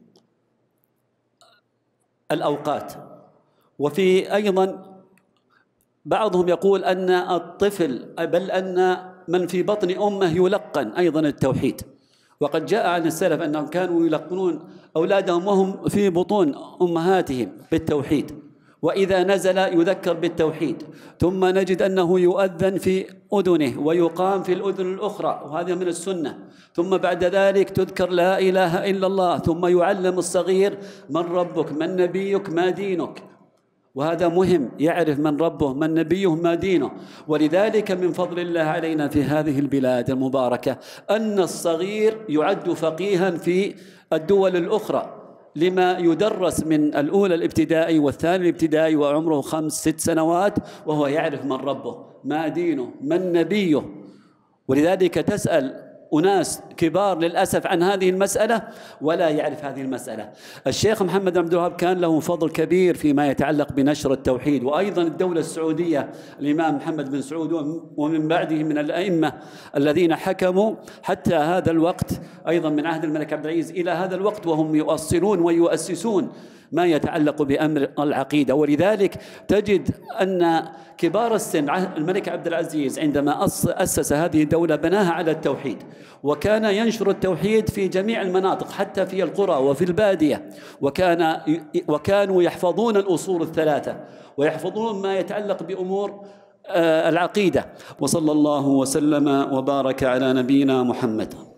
الأوقات، وفي أيضا بعضهم يقول أن الطفل بل أن من في بطن أمه يلقن أيضا التوحيد، وقد جاء عن السلف أنهم كانوا يلقنون أولادهم وهم في بطون أمهاتهم بالتوحيد، وإذا نزل يذكر بالتوحيد، ثم نجد أنه يؤذن في أذنه ويقام في الأذن الأخرى، وهذا من السنة، ثم بعد ذلك تذكر لا إله إلا الله، ثم يعلم الصغير من ربك من نبيك ما دينك، وهذا مهم، يعرف من ربه من نبيه ما دينه. ولذلك من فضل الله علينا في هذه البلاد المباركة أن الصغير يعد فقيها في الدول الأخرى لما يدرس من الأولى الابتدائي والثاني الابتدائي وعمره 5-6 سنوات وهو يعرف من ربه ما دينه من نبيه. ولذلك تسأل أناس كبار للأسف عن هذه المسألة ولا يعرف هذه المسألة. الشيخ محمد بن عبد الوهاب كان له فضل كبير فيما يتعلق بنشر التوحيد، وأيضا الدولة السعودية الإمام محمد بن سعود ومن بعده من الأئمة الذين حكموا حتى هذا الوقت، أيضا من عهد الملك عبد العزيز إلى هذا الوقت، وهم يؤصلون ويؤسسون ما يتعلق بأمر العقيدة. ولذلك تجد أن كبار السن الملك عبد العزيز عندما أسس هذه الدولة بناها على التوحيد، وكان ينشر التوحيد في جميع المناطق حتى في القرى وفي البادية، وكانوا يحفظون الأصول الثلاثة ويحفظون ما يتعلق بأمور العقيدة. وصلى الله وسلم وبارك على نبينا محمد.